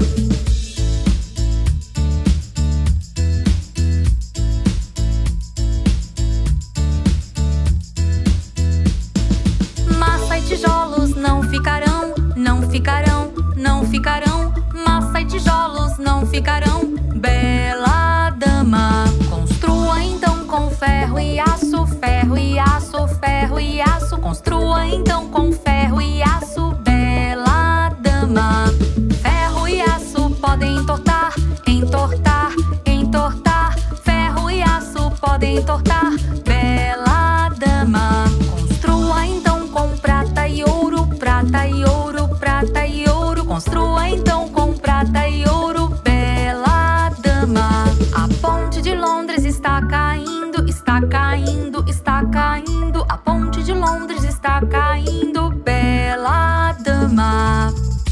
Massa e tijolos não ficarão, não ficarão, não ficarão. Massa e tijolos não ficarão, bela dama. Construa então com ferro e aço, ferro e aço, ferro e aço. Construa então com ferro e aço, bela dama. Ferro e aço podem entortar, entortar, entortar. Ferro e aço podem entortar, bela dama. Construa então com prata e ouro, prata e ouro, prata e ouro. Construa então com prata e ouro, bela dama. A ponte de Londres está caindo, está caindo, está caindo. A ponte de Londres está caindo, bela dama.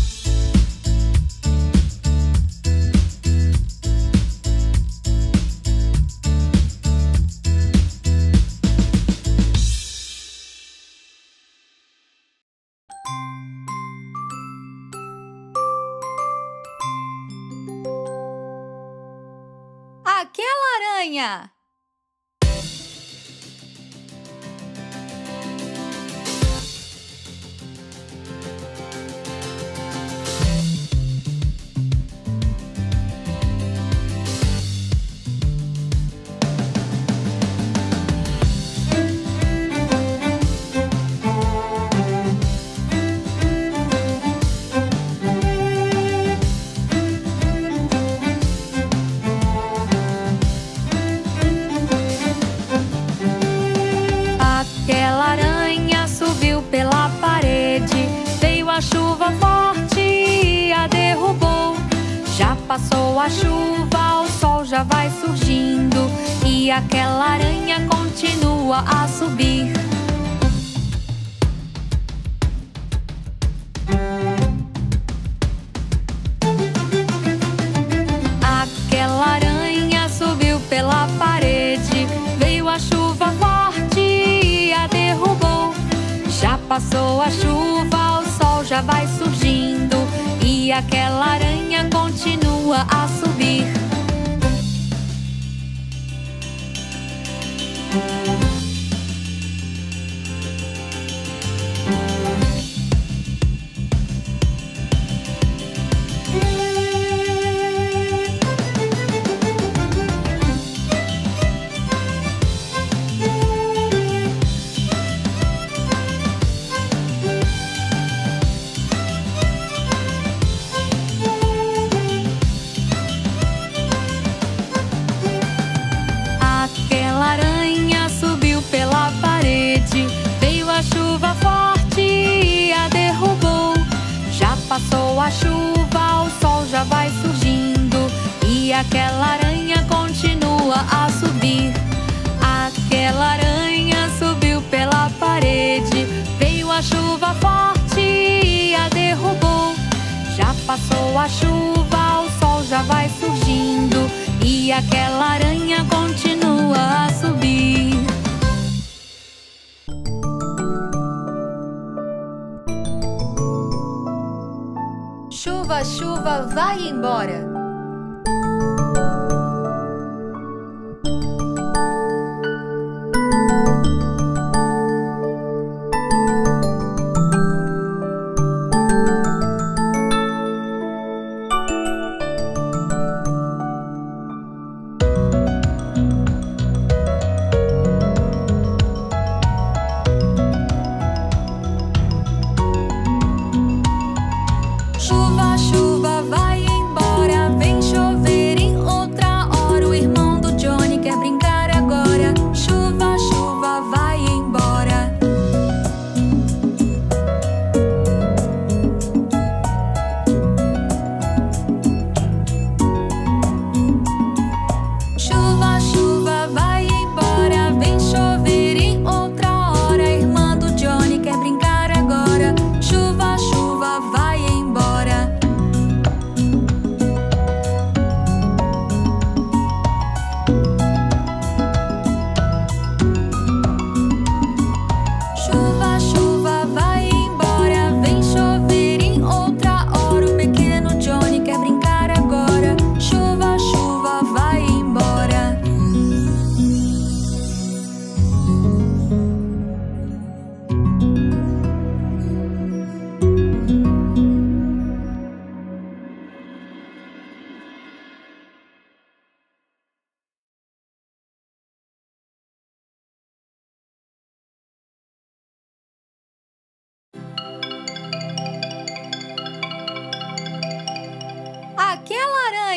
Aquela aranha! Aquela aranha subiu pela parede, veio a chuva forte e a derrubou. Já passou a chuva, o sol já vai surgindo e aquela aranha continua a subir. Aquela aranha subiu pela parede, veio a chuva forte e a derrubou. Já passou a chuva, o sol já vai surgindo e aquela aranha continua a subir. Aquela aranha subiu pela parede, veio a chuva forte e a derrubou. Já passou a chuva, o sol já vai surgindo e aquela aranha continua a subir. Aquela aranha subiu pela parede, veio a chuva forte e a derrubou. Já passou a chuva, o sol já vai surgindo e aquela aranha continua a subir. Chuva, chuva, vai embora!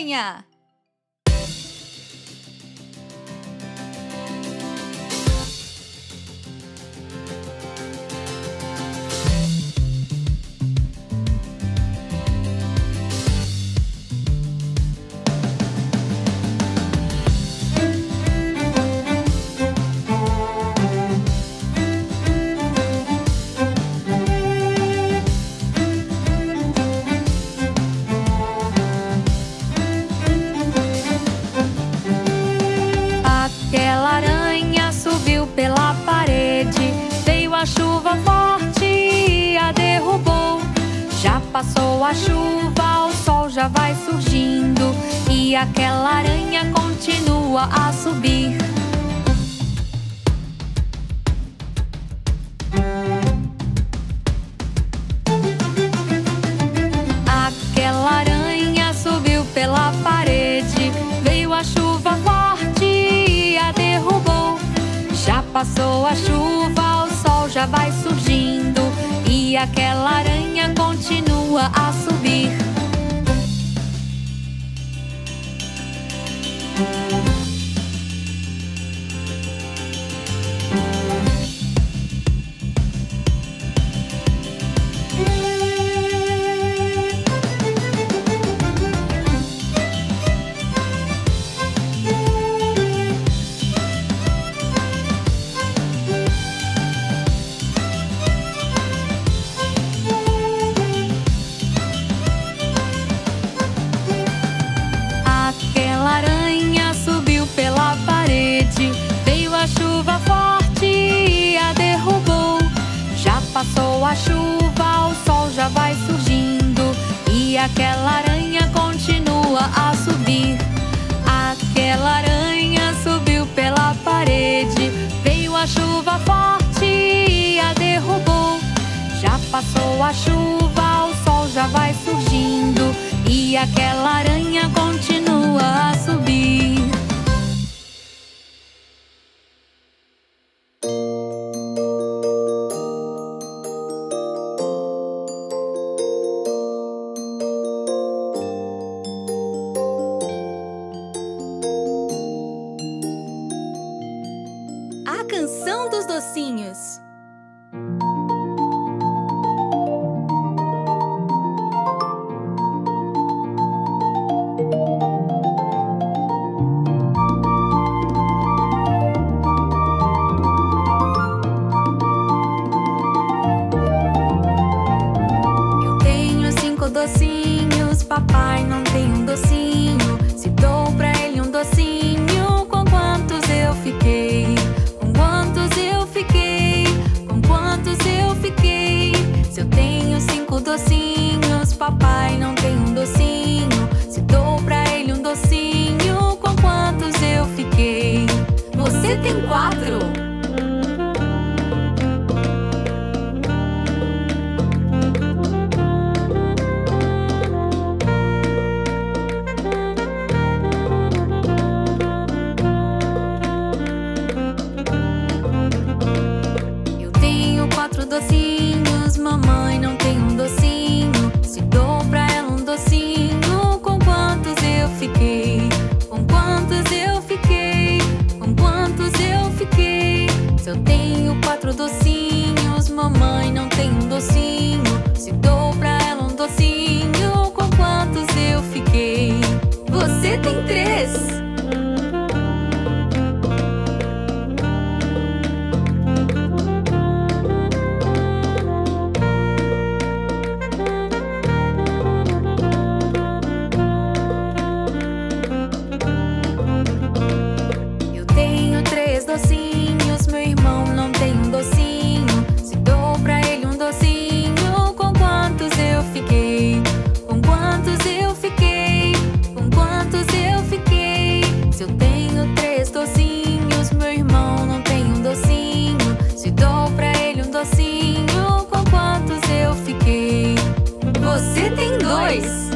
aranha! Pela parede veio a chuva forte e a derrubou. Já passou a chuva, o sol já vai surgindo e aquela aranha continua a subir. Aquela aranha subiu pela parede, veio a chuva forte e a derrubou. Já passou a chuva, o sol já vai surgindo e aquela aranha continua a subir. Passou a chuva, o sol já vai surgindo e aquela aranha continua a subir. Aquela aranha subiu pela parede, veio a chuva forte e a derrubou. Já passou a chuva, o sol já vai surgindo e aquela aranha continua a subir. A canção dos docinhos. Eu tenho cinco docinhos, papai não tem um docinho. Se dou pra ele um docinho, com quantos eu fiquei? Com quantos eu fiquei? Com quantos eu fiquei? Se eu tenho cinco docinhos, papai não tem um docinho. Se dou pra ele um docinho, com quantos eu fiquei? Você tem quatro. Quatro docinhos, mamãe não tem um docinho. Se dou pra ela um docinho, com quantos eu fiquei? Com quantos eu fiquei? Com quantos eu fiquei? Se eu tenho quatro docinhos, mamãe não tem um docinho. Se dou pra ela um docinho, com quantos eu fiquei? Você tem três. Docinhos, meu irmão não tem um docinho. Se dou pra ele um docinho, com quantos eu fiquei? Com quantos eu fiquei? Com quantos eu fiquei? Se eu tenho três docinhos, meu irmão não tem um docinho. Se dou pra ele um docinho, com quantos eu fiquei? Você tem dois.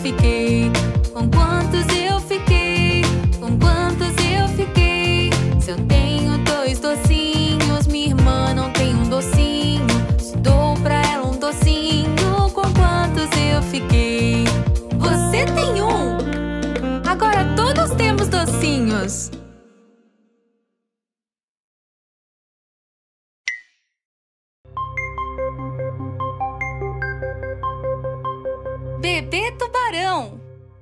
fiquei? Com quantos eu fiquei? Com quantos eu fiquei? Se eu tenho dois docinhos, minha irmã não tem um docinho. Se dou pra ela um docinho, com quantos eu fiquei? Você tem um! Agora todos temos docinhos. Bebê tubarão.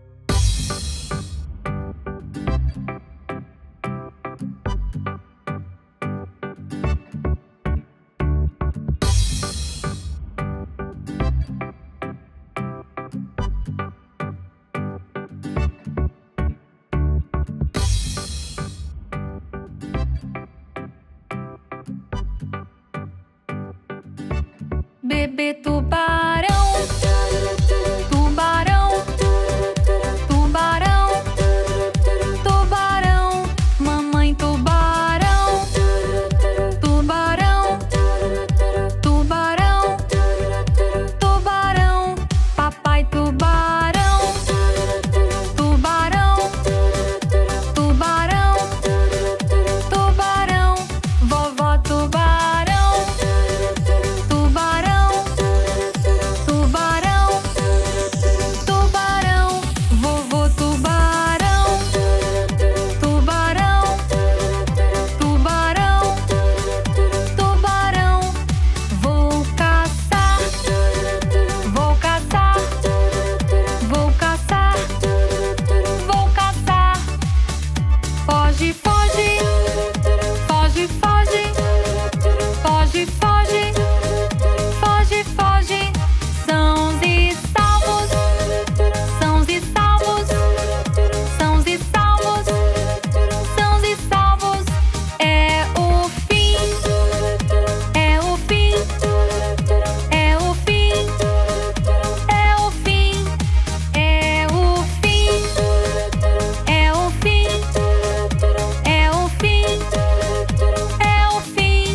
Bebê tubarão. Tubarão. Tubarão. Tubarão. Mamãe tubarão. Tubarão. Tubarão. Tubarão. Papai tubarão. Tubarão. Tubarão. Tubarão. Vovó tubarão. Tubarão. Tubarão. Tubarão. Vovô tubarão. Tubarão. Tubarão. Tubarão. Vou caçar. Vou caçar. Vou caçar. Vou caçar. Foge, foge. Foge, foge. Foge, foge. Foge, foge. Sãos e salvos. Sãos e salvos. Sãos e salvos. Sãos e salvos. É o fim. É o fim. É o fim. É o fim. É o fim. É o fim. É o fim. É o fim.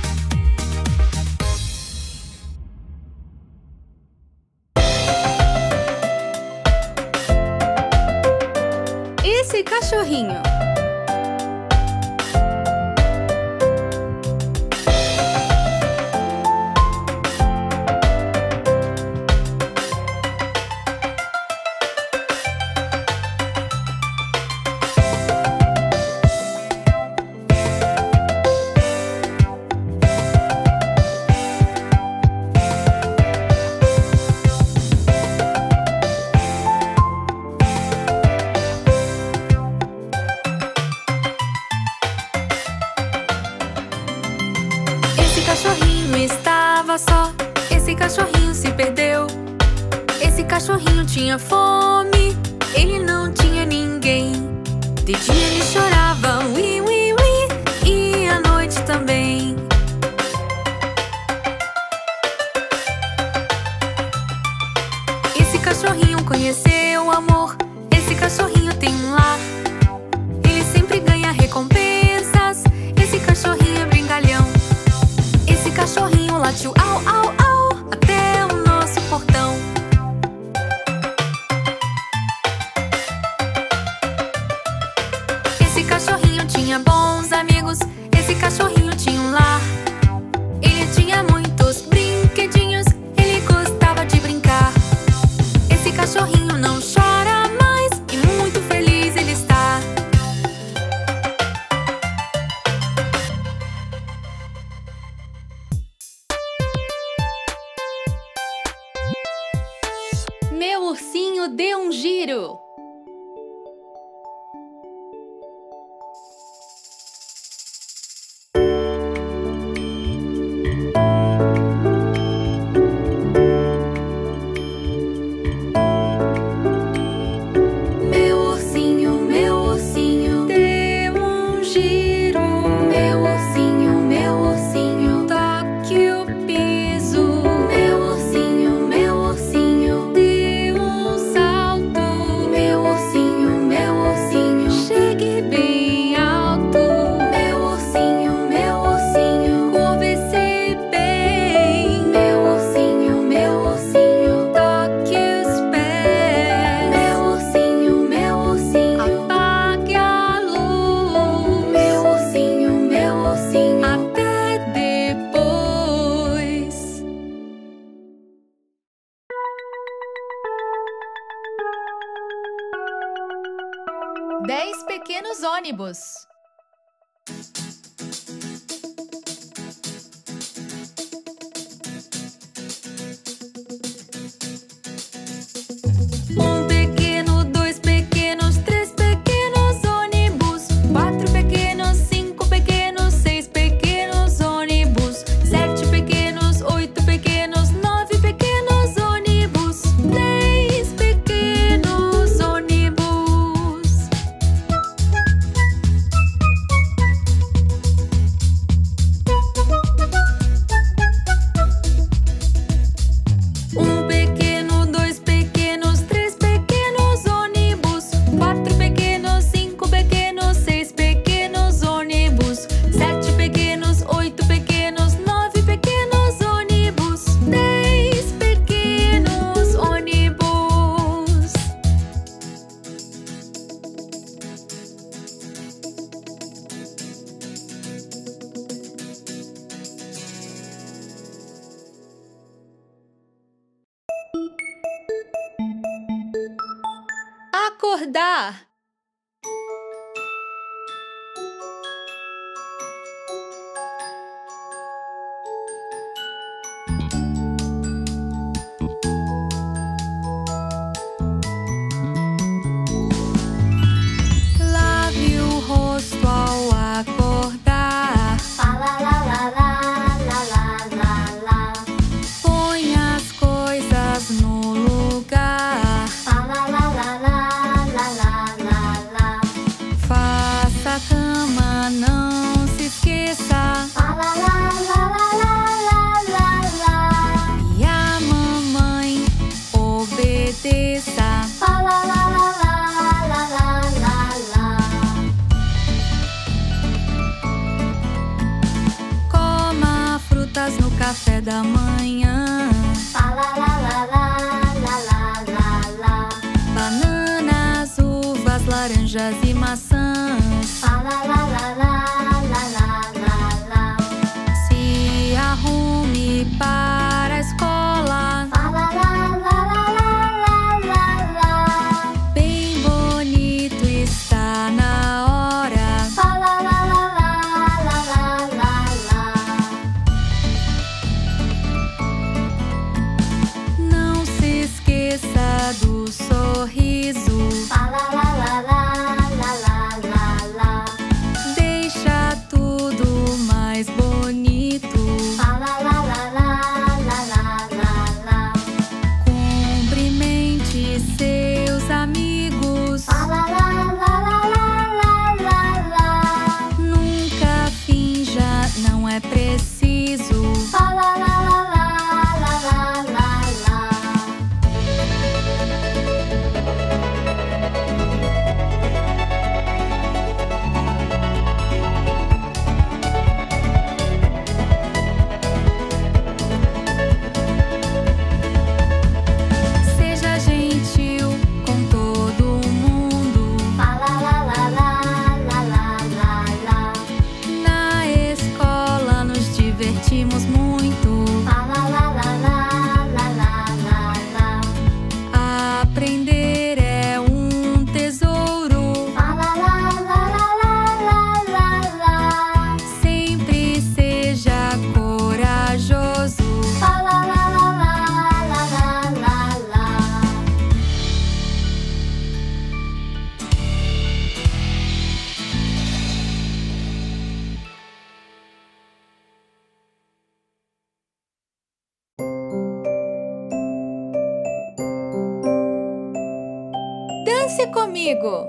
Esse cachorrinho. Esse cachorrinho estava só. Esse cachorrinho se perdeu. Esse cachorrinho tinha fome. Ele não tinha ninguém. De dia ele chorava, ui, ui, ui, e à noite também. Esse cachorrinho conheceu o amor. Esse cachorrinho tem um lar. Ele sempre ganha recompensas. Esse cachorrinho é brincalhão. Esse cachorrinho latiu au, au, au até o nosso portão. Esse cachorrinho tinha bons amigos. Esse cachorrinho tinha um lar. Ele tinha muitos brinquedinhos. Ele gostava de brincar. Esse cachorrinho não chora mais e muito feliz ele está. Meu ursinho deu um giro. Meu ursinho, meu ursinho, deu um giro. Meu ursinho, meu ursinho, toque o piso. Meu ursinho, meu ursinho, deu um salto. Meu Dez pequenos ônibus. Um pequeno, dois pequenos, três pequenos ônibus, quatro pequenos, cinco pequenos, seis pequenos ônibus, sete pequenos, oito pequenos, nove pequenos ônibus, dez pequenos ônibus. Um pequeno, dois pequenos, três pequenos ônibus, quatro pequenos, cinco pequenos, seis pequenos ônibus, sete pequenos, oito pequenos, nove pequenos ônibus, dez pequenos ônibus. Acordar. Lave o rosto ao acordar. Põe as coisas no lugar. Faça a cama, não se esqueça. E a mamãe obedeça. Coma frutas no café da manhã. Bananas, uvas, laranjas e maçãs. Se arrume para a escola. Bem bonito está na hora. Não se esqueça do sorriso. Deixa tudo mais bonito. Cumprimente seus amigos. Nunca finja, não é preciso. Seja gentil com todo mundo. Na escola nos divertimos muito. Aprender é um tesouro. Sempre seja corajoso. Dance comigo.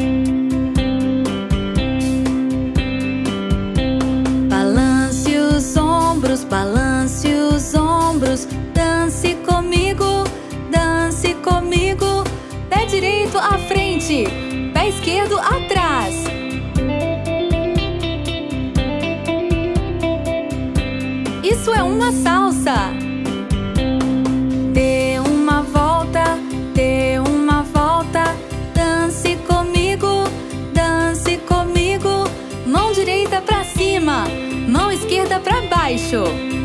Balance os Isso é uma salsa. Dê uma volta, dê uma volta. Dance comigo, dance comigo. Mão direita pra cima, mão esquerda pra baixo.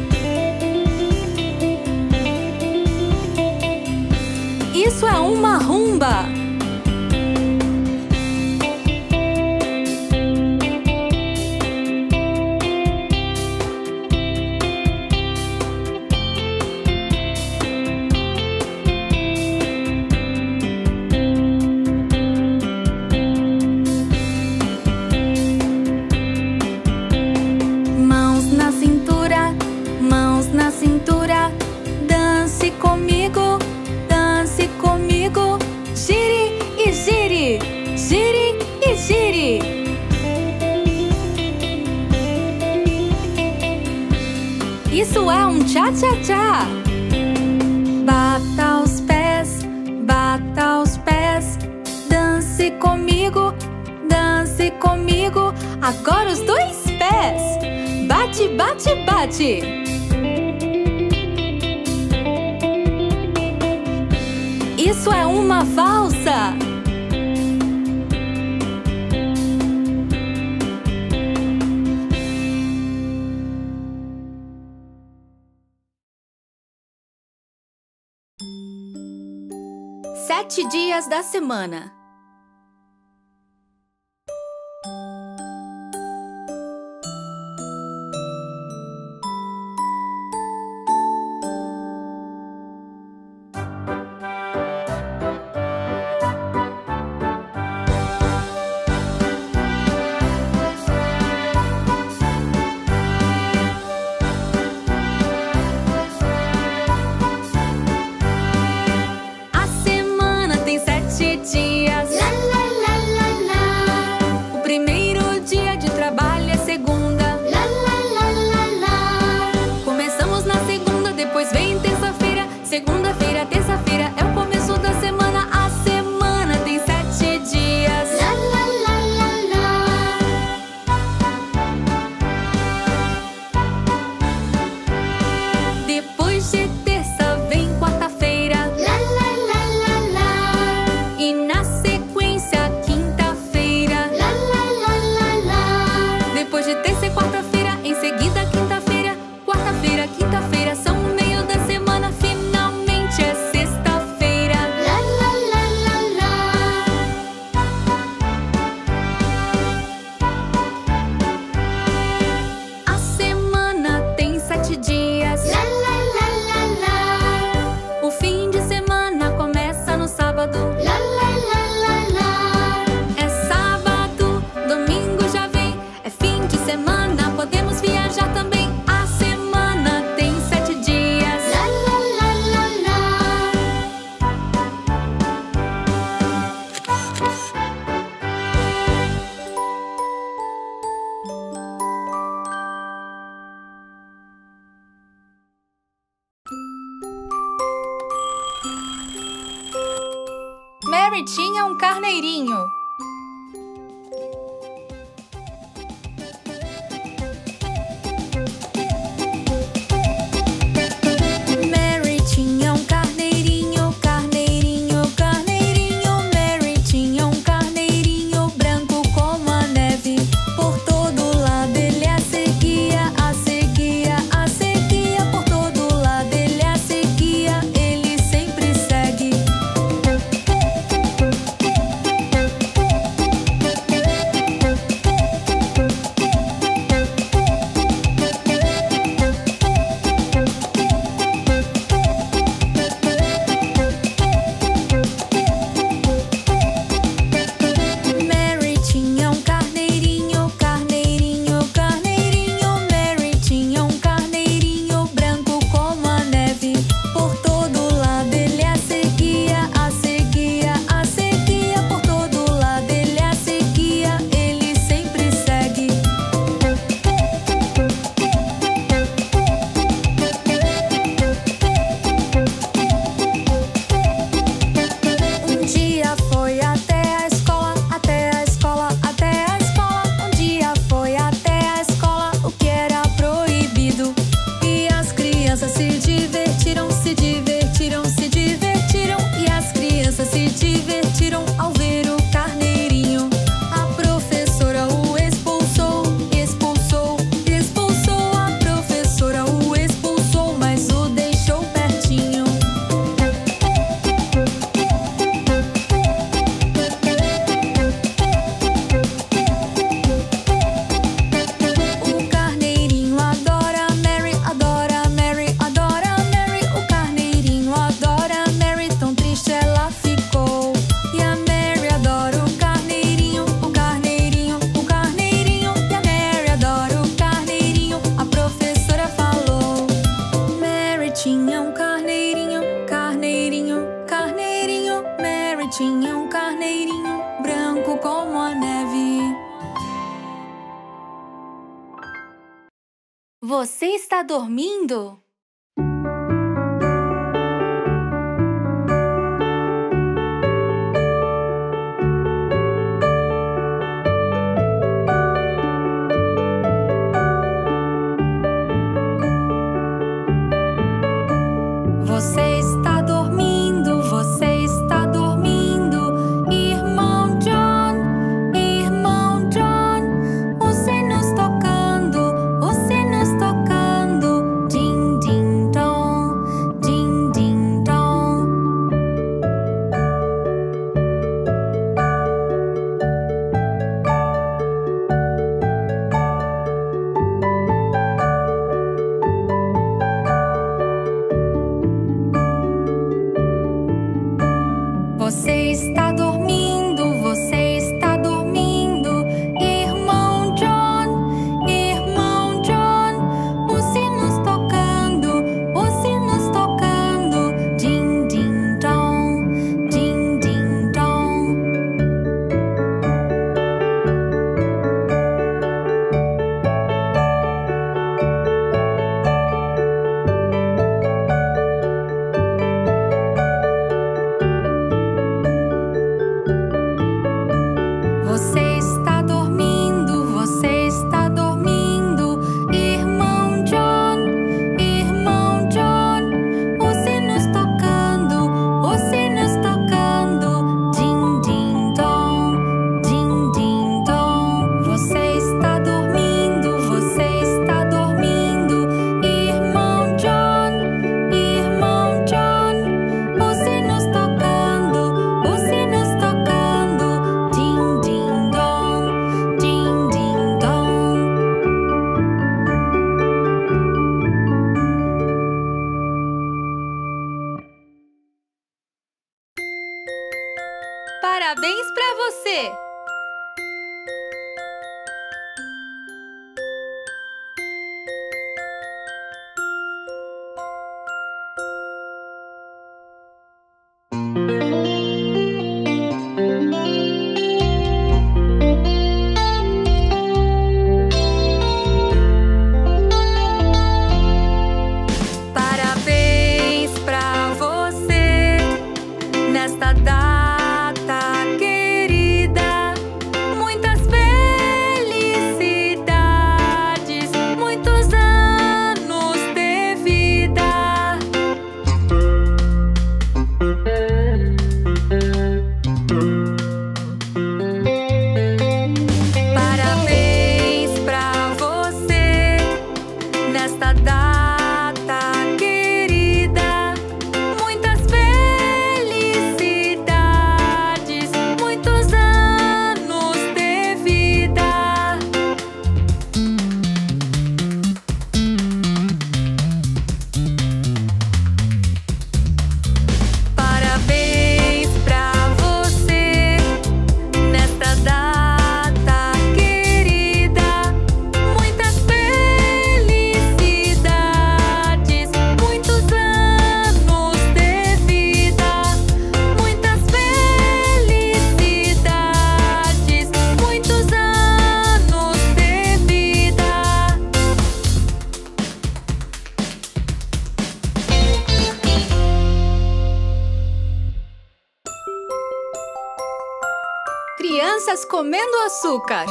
Isso é uma rumba. Mãos na cintura, mãos na cintura. Dance comigo, dance comigo. Gire e gire, gire e gire. Isso é um tchá-tchá-tchá. Bata os pés, bata os pés. Dance comigo, dance comigo. Agora os dois pés. Bate, bate, bate. Isso é uma valsa. Sete dias da semana. Segunda-feira, terça-feira é o começo da semana. A semana tem sete dias. Lá, lá, lá, lá, lá. Depois de terça vem quarta-feira. Lá, lá, lá, lá, lá. E na sequência quinta-feira. Lá, lá, lá, lá, lá. Depois de terça e quarta-feira, em seguida quinta-feira. Quarta-feira, quinta-feira são o meio da semana. É sexta-feira. Lá, lá, lá, lá, lá. A semana tem sete dias. Lá, lá, lá, lá, lá. O fim de semana começa no sábado. Lá, lá, lá, lá, lá. É sábado, domingo já vem. É fim de semana, podemos viajar também. A semana tem sete dias. Lá, lá, lá, lá, lá. Mary tinha um carneirinho. Mary tinha um carneirinho, carneirinho, carneirinho. Mary tinha um carneirinho branco como a neve. Por todo lado ele a seguia, a seguia, a seguia. Por todo lado ele a seguia, ele sempre segue. Você está dormindo? Você está dormindo, você está dormindo, irmão John, irmão John. Os sinos tocando, os sinos tocando, din din dom, din din dom. Você está dormindo, você está dormindo, irmão John, irmão John. Os sinos tocando, os sinos tocando, din din dom, din din dom. Você está dormindo, você está dormindo, irmão John, irmão John. Os sinos tocando, os sinos tocando, din din dom, din din dom. Você está dormindo, você está dormindo, irmão John, irmão John. Os sinos tocando, os sinos tocando, din din dom, din din dom. Parabéns para você! Parabéns pra você nesta data querida. Muitas felicidades, muitos anos de vida. Parabéns pra você nesta data querida. Muitas felicidades, muitos anos de vida. Parabéns pra você nesta data querida. Muitas felicidades, muitos anos de vida. Muitas felicidades, muitos anos de vida. Crianças comendo açúcar.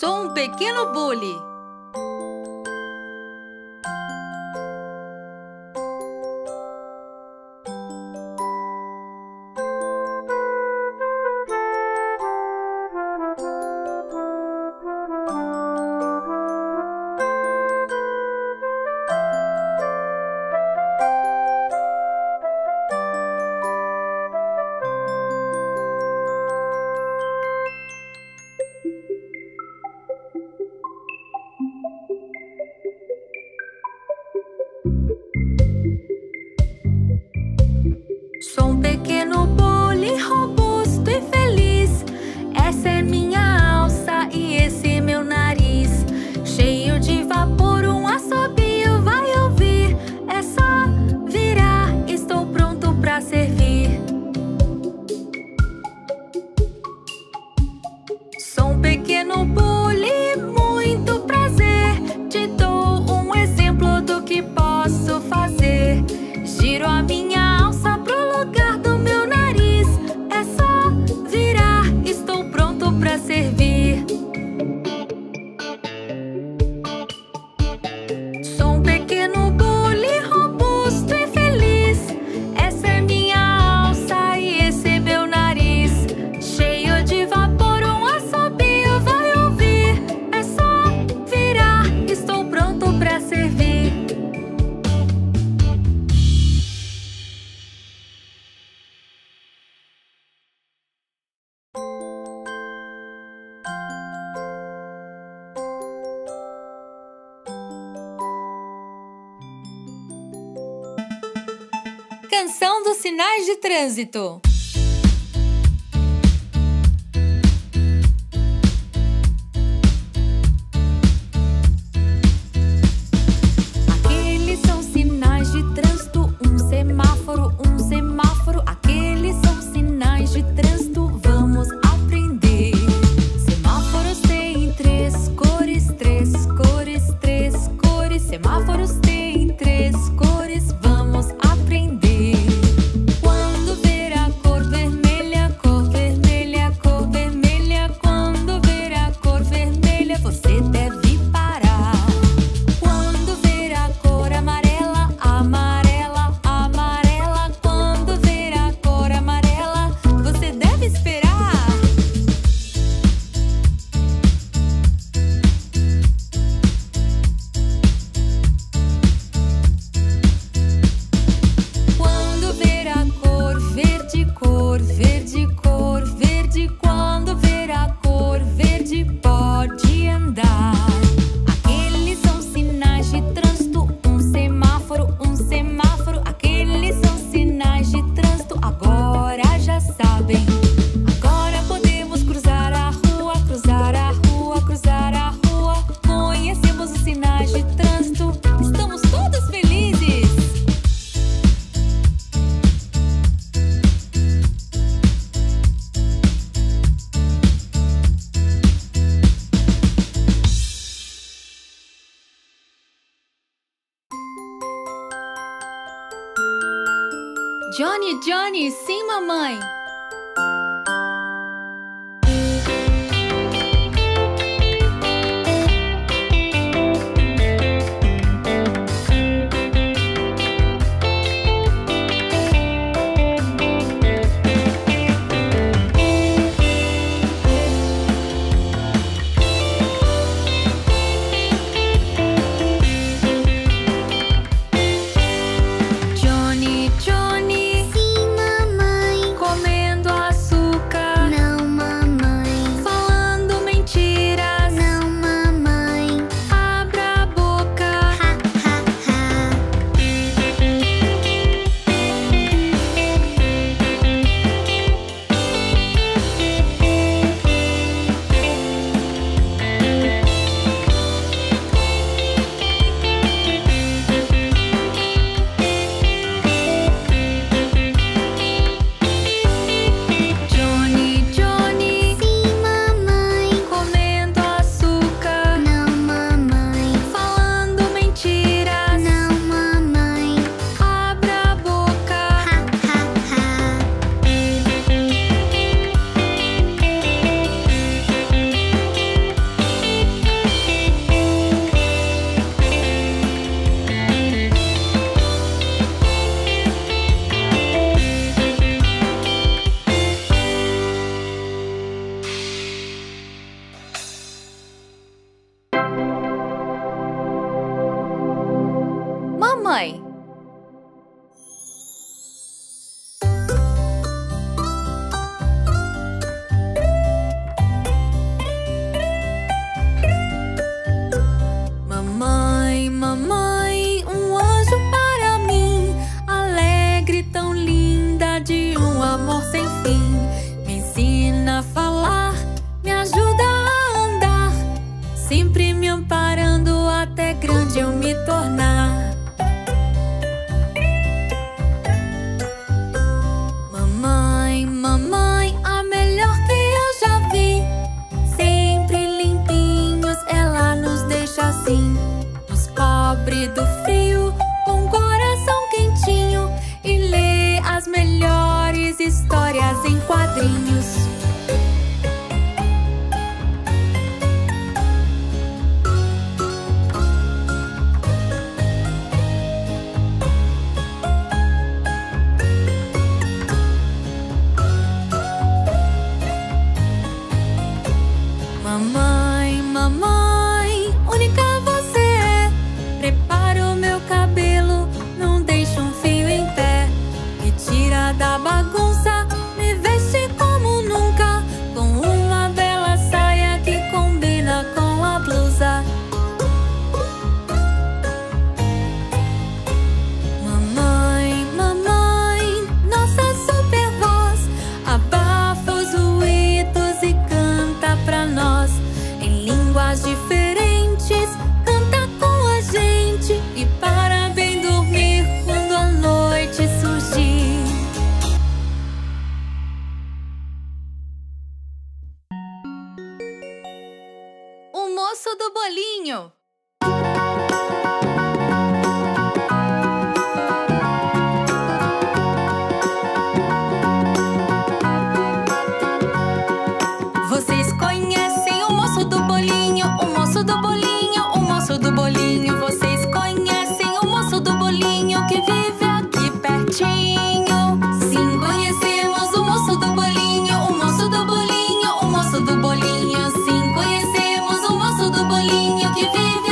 Sou um pequeno bule. Sou um pequeno bule robusto e feliz. Essa é minha alça e esse é meu nariz. Cheio de vapor, um assobio vai ouvir. É só virar, estou pronto pra servir. Sou um pequeno bule, muito prazer. Te dou um exemplo do que posso fazer. Giro a minha alça pro lugar do meu nariz. É só virar, estou pronto pra servir. Sou um pequeno bule robusto e feliz. Essa é minha alça e esse é meu nariz. Cheio de vapor, um assobio vai ouvir. É só virar, estou pronto pra servir. Canção dos sinais de trânsito. Aqueles são sinais de trânsito, um semáforo, um semáforo. Aqueles são sinais de trânsito, vamos aprender. Semáforos têm três cores, três cores, três cores. Semáforos têm três cores, vamos aprender. Quando ver a cor vermelha, cor vermelha, cor vermelha. Quando ver a cor vermelha, você deve parar. Quando ver a cor amarela, amarela, amarela. Quando ver a cor amarela, você deve esperar. Quando ver a cor verde, cor verde, cor verde. Quando ver a cor verde, pode andar. Aqueles são sinais de trânsito, um semáforo, um semáforo. Aqueles são sinais de trânsito, agora já sabem. Agora podemos cruzar a rua, cruzar a rua, cruzar a rua. Conhecemos os sinais de trânsito, estamos todos felizes. Johnny, Johnny, sim, mamãe. Johnny, Johnny, Sim, mamãe. comer de eu me tornar. Mamãe, mamãe, a melhor que eu já vi. Sempre limpinhos, ela nos deixa assim. Nos cobre do frio, com coração quentinho, e lê as melhores histórias em quadrinhos. Mamãe, mamãe, única você é. Prepara o meu cabelo, não deixa um fio em pé. Me tira da bagunça, me veste como nunca, com uma bela saia que combina com a blusa. Mamãe, mamãe, nossa super voz abafa os ruídos e canta pra nós. Em línguas diferentes, canta com a gente, e para bem dormir quando a noite surgir. O moço do bolinho. Vocês conhecem o moço do bolinho, o moço do bolinho, o moço do bolinho. Vocês conhecem o moço do bolinho que vive aqui pertinho. Sim, conhecemos o moço do bolinho, o moço do bolinho, o moço do bolinho. Sim, conhecemos o moço do bolinho que vive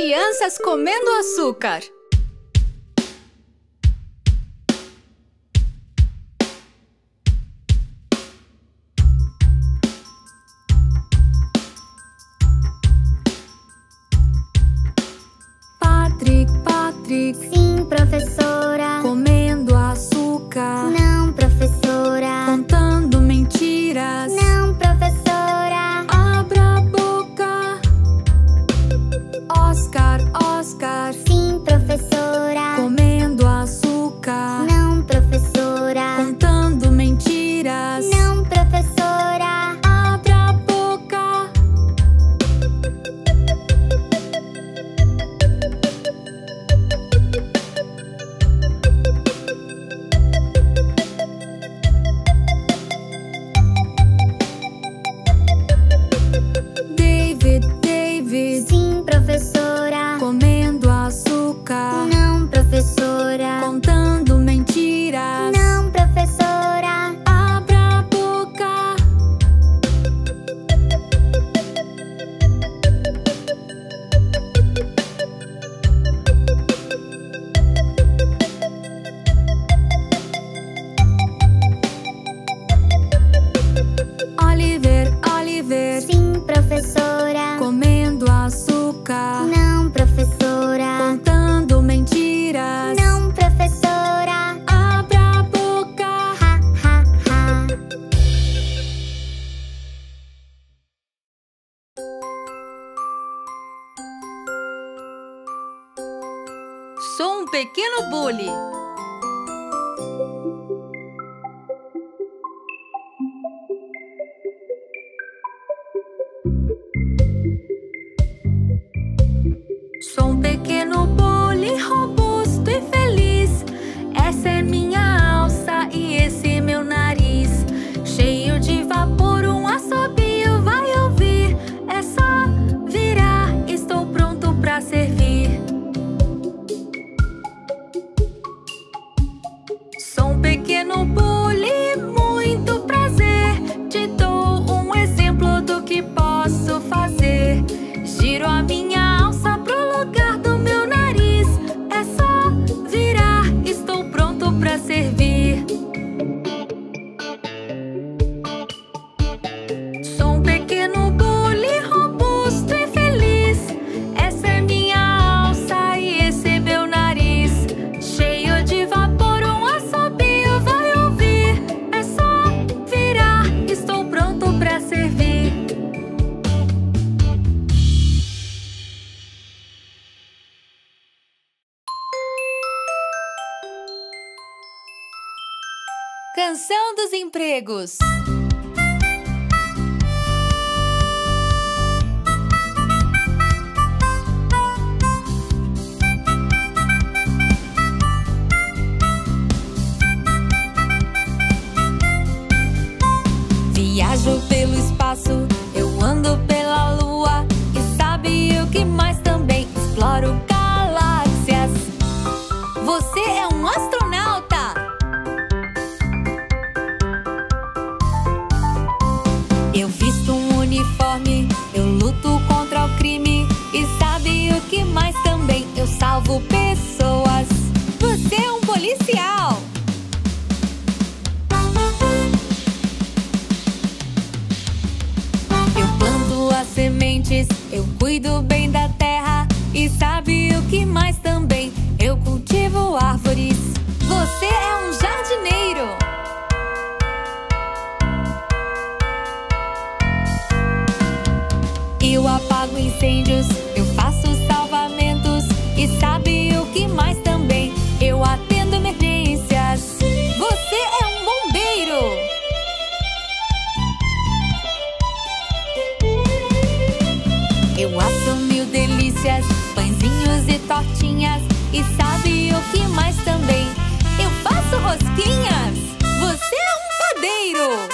crianças comendo açúcar. Patrick, Patrick. Sim, professora. Comendo açúcar. Não, professora. Contando mentiras. Não, professora. Abra a boca. Oscar, Oscar. Sim, professora. Comendo açúcar. Não, professora. Contando mentiras. Não, professora. Abra a boca. David, David. Sim, professora. Comendo açúcar. Não, professora. Contando mentiras. Não, professora. Abra a boca. Oliver, Oliver. Sim, professora. Comendo açúcar. Não, professora. Contando mentiras. Não, professora. Abra a boca. Ha, ha, ha. Sou um pequeno bully. Sou um pequeno bully robusto e feliz. Essa é minha alça e esse meu nariz. Cheio de vapor, um assobio vai ouvir. É só virar, estou pronto pra servir. Sou um pequeno bully, muito prazer. Te dou um exemplo do que posso fazer. Giro a minha alça pro lugar do meu nariz. É só virar, estou pronto pra servir. Sou um pequeno bully robusto e feliz. Essa é minha alça e esse é meu nariz. Cheio de vapor, um assobio vai ouvir. É só virar, estou pronto pra servir. Canção dos empregos. Viajo pelo espaço, eu ando pela lua. E sabe o que mais também? Exploro galáxias. Você é um astronauta. Eu visto um uniforme, eu luto contra o crime. E sabe o que mais também? Eu salvo pessoas. Você é um policial. Eu planto as sementes, eu cuido bem da terra. E sabe o que mais também? Eu cultivo árvores. Você é um jardineiro. Eu apago incêndios, eu faço salvamentos. E sabe o que mais também? Eu atendo emergências. Você é um bombeiro. Eu asso mil delícias, pãezinhos e tortinhas. E sabe o que mais também? Eu faço rosquinhas. Você é um padeiro.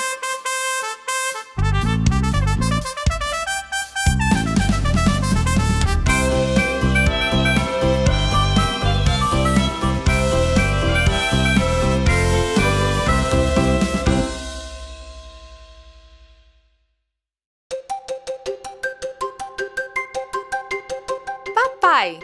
papai.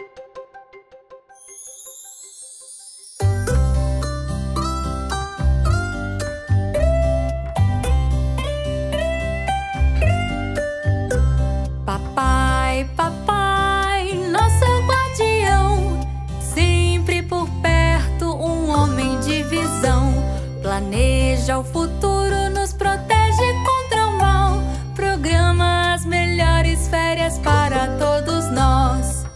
Papai, papai, nosso guardião, sempre por perto, um homem de visão. Planeja o futuro, nos protege contra o mal, programa as melhores férias para todos nós.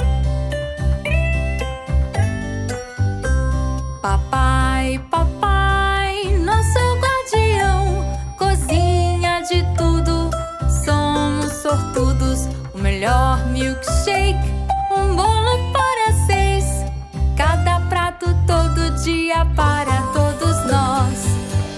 Papai, papai, nosso guardião, cozinha de tudo, somos sortudos. O melhor milkshake, um bolo para seis, cada prato todo dia para todos nós.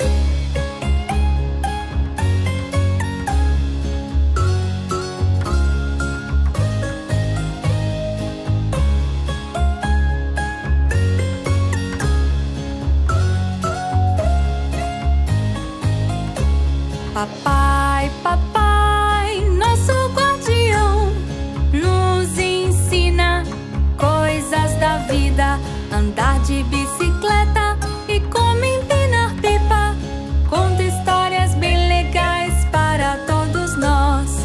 Papai, papai, nosso guardião, nos ensina coisas da vida, andar de bicicleta e como empinar pipa, conta histórias bem legais para todos nós.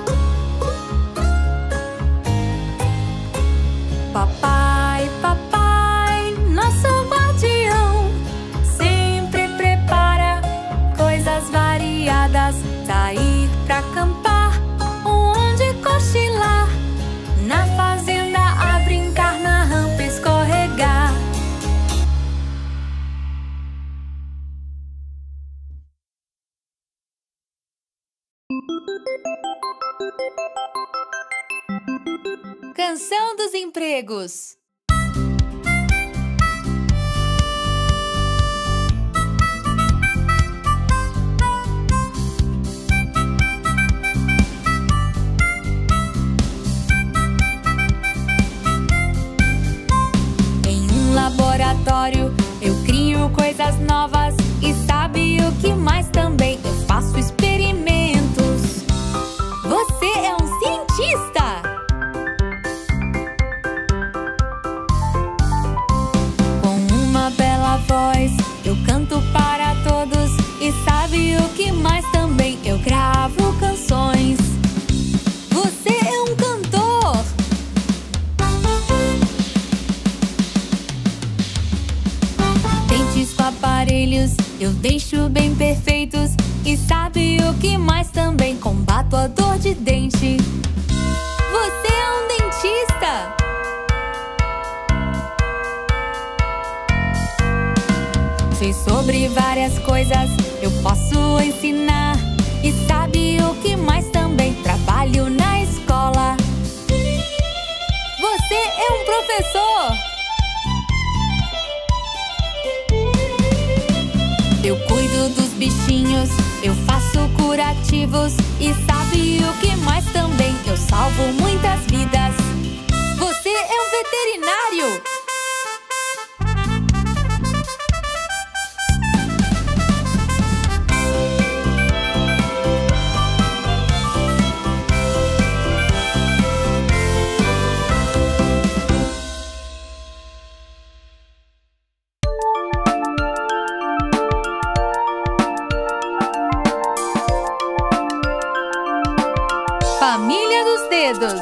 Papai, papai, nosso guardião, sempre prepara coisas variadas, sair pra acampar ou onde cochilar, na fazenda a brincar, na rampa escorregar. Canção dos empregos. Laboratório, eu crio coisas novas e sabe o que mais também? Eu faço experimentos. Você é um cientista! Com uma bela voz, eu canto para todos e sabe o que mais também? Eu gravo canções. Você é um cantor! Com aparelhos eu deixo bem perfeitos e sabe o que mais também? Combato a dor de dente. Você é um dentista! Sei sobre várias coisas, eu posso ensinar e sabe o que mais também? Trabalho na escola. Você é um professor! Eu cuido dos bichinhos, eu faço curativos e sabe o que mais também? Eu salvo muitas vidas. Você é um veterinário! Família dos Dedos.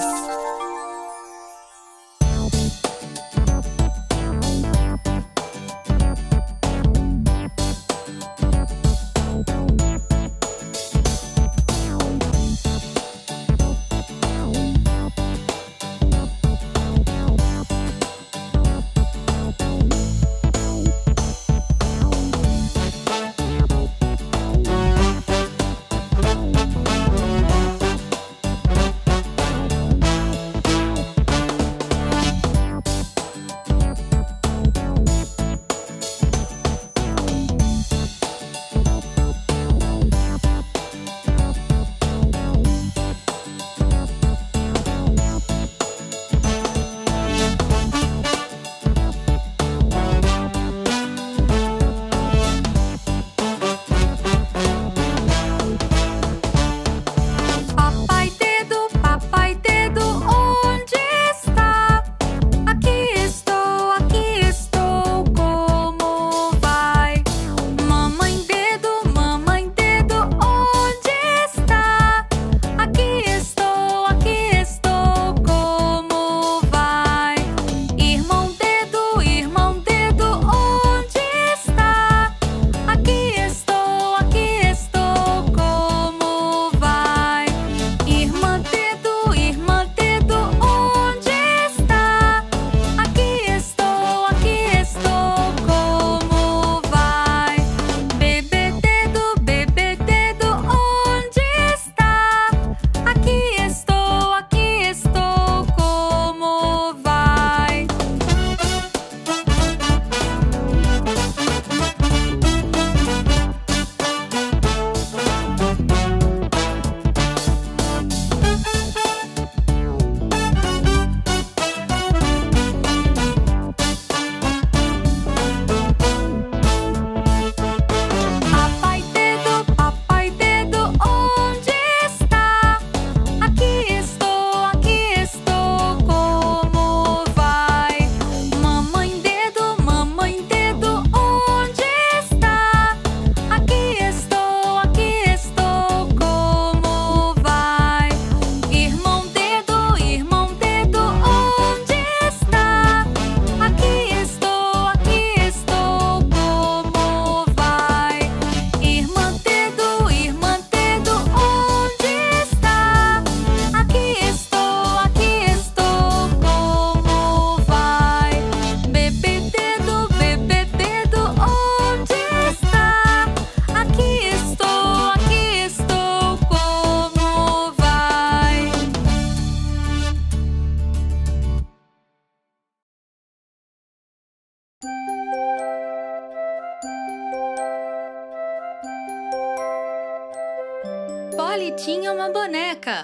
Polly tinha uma boneca.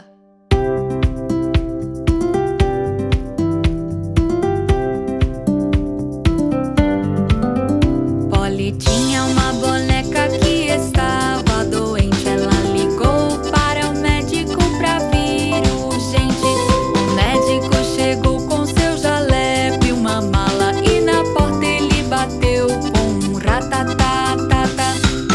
Polly tinha uma boneca que estava doente. Ela ligou para o médico pra vir urgente. O médico chegou com seu jaleco e uma mala, e na porta ele bateu com um ratatatata.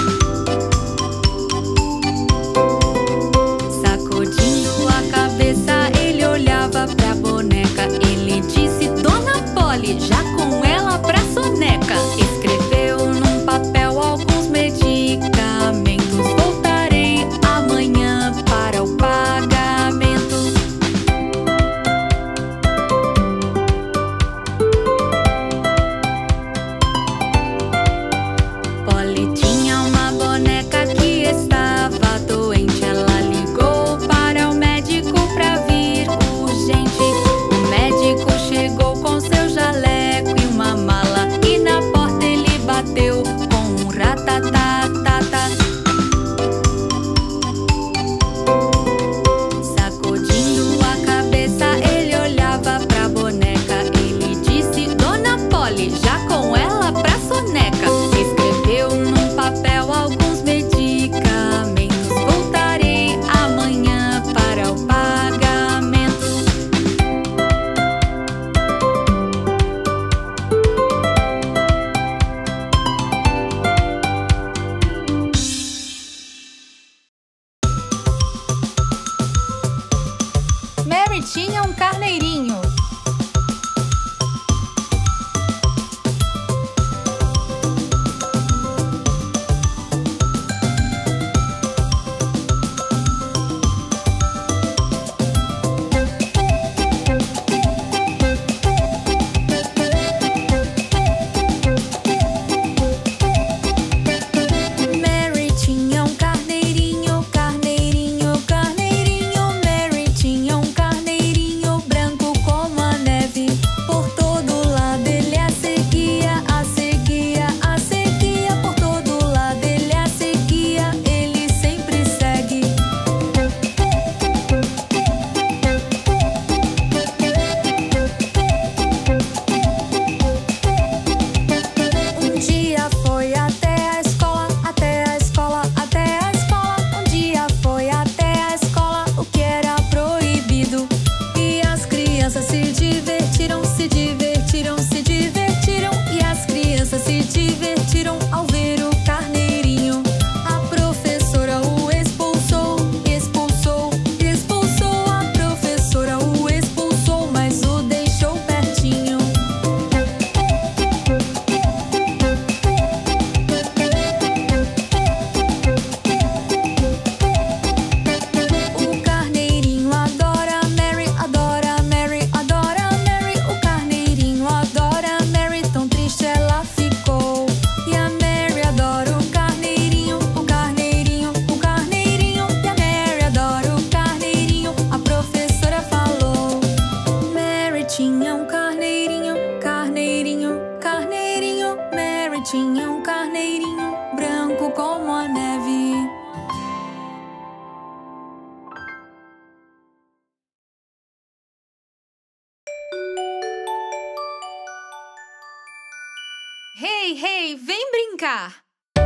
Sacudindo a cabeça, ele olhava pra boneca. Ele disse: Dona Polly, já com ela pra soneca. Escreveu num papel alguns medicamentos. Voltarei amanhã para o pagamento. Polly tinha uma boneca que estava doente. Ela ligou para o médico pra vir urgente. O médico chegou com seu jaleco e uma mala, e na porta ele bateu com um ratatatata. Sacudindo a cabeça, ele olhava pra boneca. Ele disse: Dona Polly, já com ela pra soneca. Escreveu num papel alguns medicamentos. Voltarei amanhã para o pagamento. Mary tinha um carneirinho. Mary tinha um carneirinho, carneirinho, carneirinho. Mary tinha um carneirinho branco como a neve. Por todo lado ele a seguia, a seguia, a seguia. Por todo lado ele a seguia, ele sempre segue. Um dia foi até a escola, até a escola, até a escola. Um dia foi até a escola, o que era proibido. E as crianças se divertiram, se divertiram, se divertiram. E as crianças se divertiram ao ver o carneirinho. A professora o expulsou, expulsou, expulsou. A professora o expulsou, mas o deixou pertinho. O carneirinho adora Mary, adora Mary, adora Mary. O carneirinho adora Mary, tão triste ela ficou. E a Mary adora o carneirinho, o carneirinho, o carneirinho. E a Mary adora o carneirinho, a professora falou. Mary tinha um carneirinho, carneirinho, carneirinho. Mary tinha um carneirinho branco como a neve. Hey, hey, vem brincar!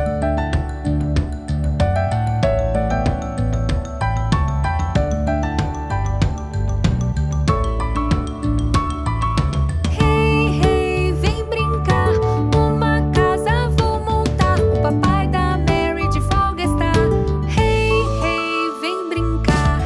Hey, hey, vem brincar! Uma casa vou montar. O papai da Mary de folga está. Hey, hey, vem brincar!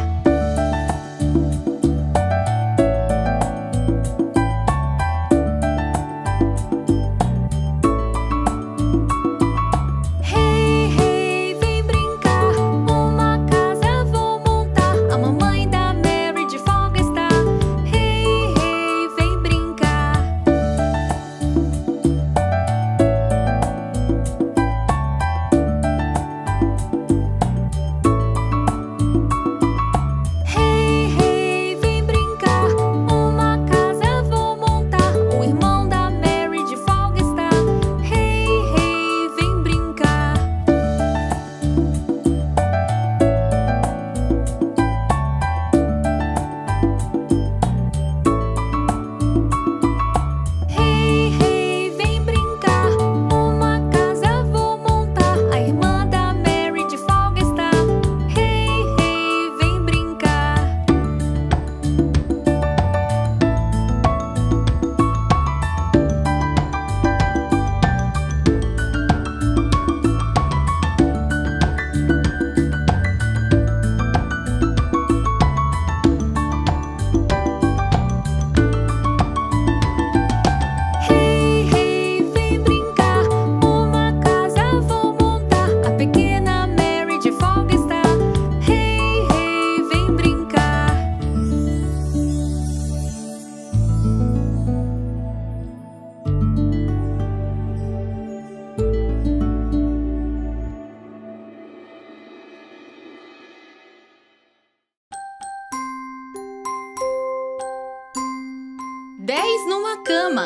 dez numa cama.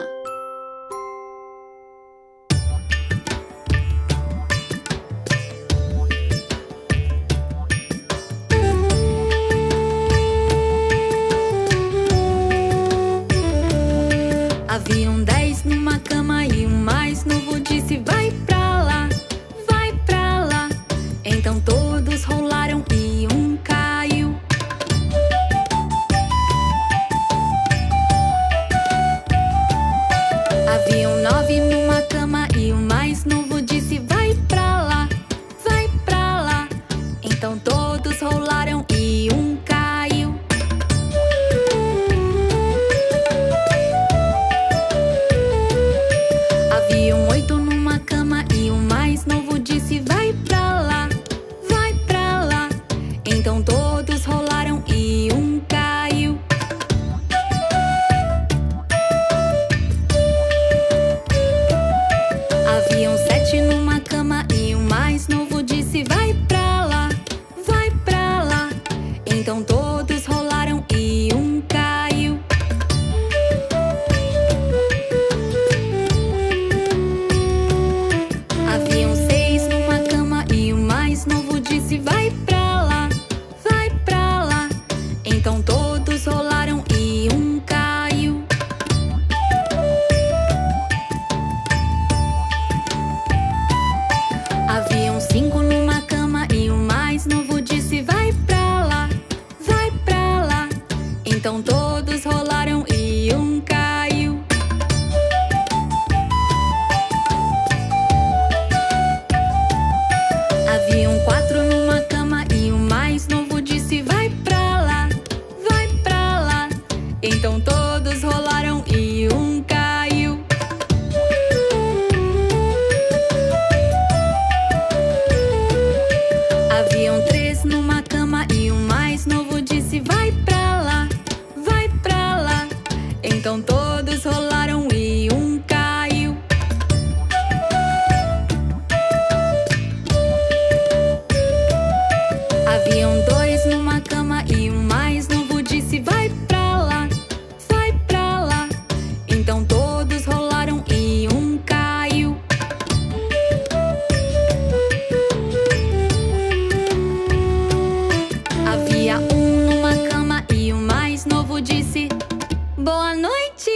Haviam dez numa cama e o mais novo disse: vai pra lá, vai pra lá. Então todos rolaram e um caiu. Haviam nove numa cama e o mais novo disse: vai pra lá, vai pra lá. Então todos rolaram e um caiu. Haviam oito numa cama e o mais novo disse: vai pra lá, vai pra lá. Então todos rolaram e um caiu. Haviam sete numa cama e o mais novo disse: vai pra lá, vai pra lá. Então todos rolaram e um caiu. Haviam seis numa cama e o mais novo disse: vai pra lá, vai pra lá. Então todos rolaram e um caiu. Haviam cinco numa cama e o mais novo disse: vai pra lá, vai pra lá. Então todos rolaram e um caiu. Haviam quatro numa cama e o mais novo disse: vai pra lá, vai pra lá. Então todos rolaram e um caiu. Haviam três numa cama e o mais novo disse: vai pra lá, vai pra lá. Então todos rolaram e um caiu. Haviam dois numa cama e o mais novo disse: vai pra lá, vai pra lá. Então todos rolaram e um caiu. Havia um numa cama e o mais novo disse: boa noite!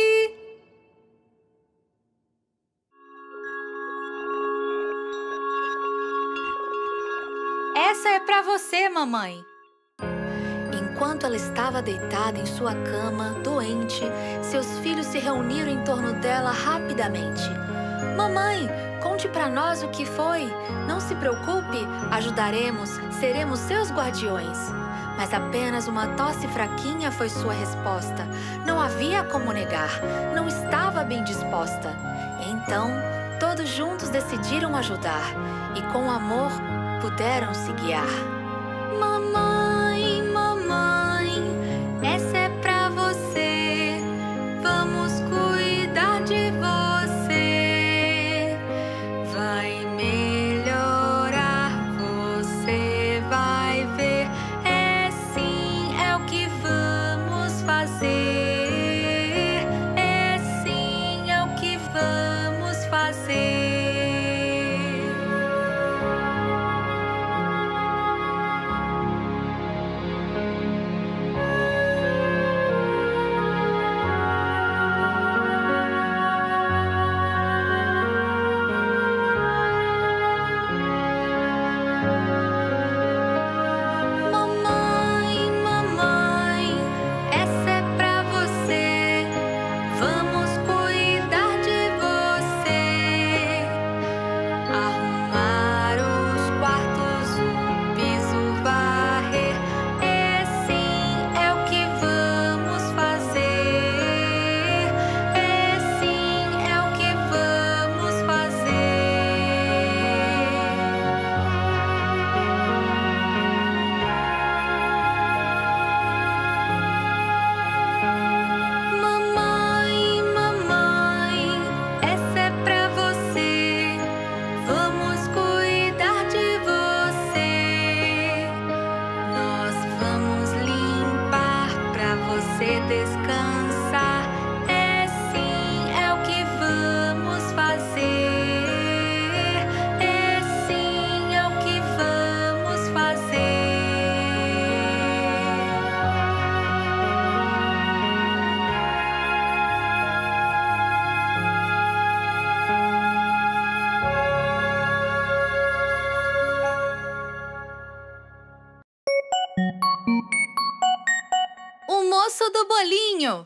Essa é pra você, mamãe. Enquanto ela estava deitada em sua cama, doente, seus filhos se reuniram em torno dela rapidamente. Mamãe, conte pra nós o que foi. Não se preocupe, ajudaremos, seremos seus guardiões. Mas apenas uma tosse fraquinha foi sua resposta. Não havia como negar, não estava bem disposta. Então, todos juntos decidiram ajudar e com amor puderam se guiar. Mamãe, mamãe, essa é pra você. Vamos cuidar de você. Vai melhorar, você vai ver. É sim, é o que vamos fazer. É sim, é o que vamos fazer. Mamãe, mamãe, essa é pra você. Vamos cuidar de você. Arrumar os quartos, o piso varrer. É sim, é o que vamos fazer. É sim, é o que vamos fazer. Mamãe, mamãe, essa é pra você. Vamos cuidar de você. Nós vamos limpar pra você descansar. É sim, moço do bolinho!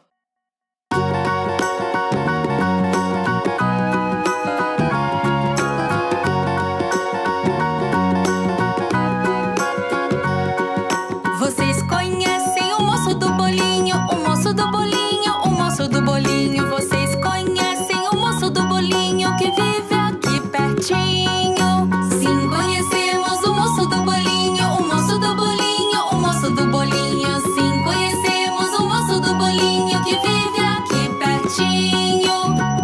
Vocês conhecem o moço do bolinho, o moço do bolinho, o moço do bolinho. Vocês conhecem o moço do bolinho que vive aqui pertinho. Sim, conhecemos o moço do bolinho, o moço do bolinho, o moço do bolinho. Sim, conhecemos o moço do bolinho que vive aqui pertinho.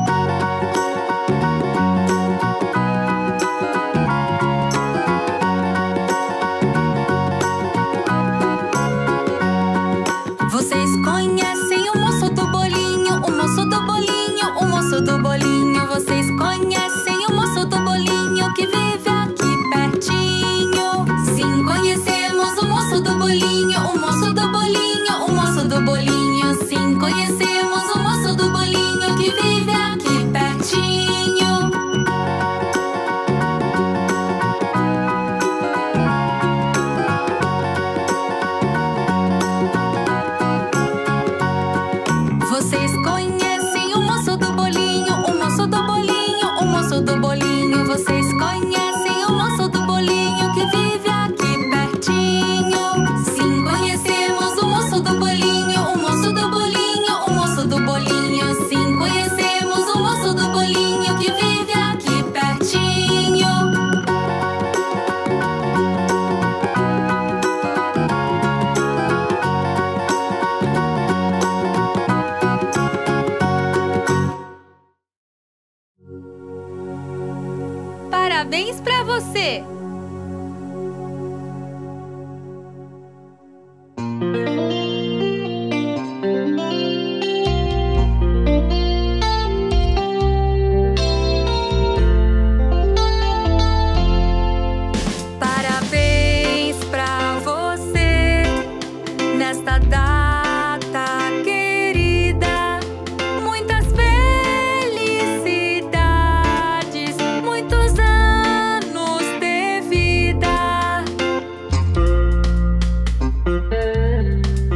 Vocês conhecem o moço do bolinho, o moço do bolinho, o moço do bolinho. Vocês conhecem o moço do bolinho que vive aqui pertinho. Sim, conhecemos o moço do bolinho, o moço do bolinho, o moço do bolinho. Sim, conhecemos o moço do bolinho que vive aqui pertinho. Vocês conhecem o moço do bolinho, o moço do bolinho, o moço do bolinho. Vocês conhecem o moço do bolinho que vive aqui pertinho. Sim, conhecemos o moço do bolinho, o moço do bolinho, o moço do bolinho. Sim, conhecemos o moço do bolinho que vive aqui pertinho. Parabéns pra você! Parabéns pra você nesta data querida. Muitas felicidades, muitos anos de vida.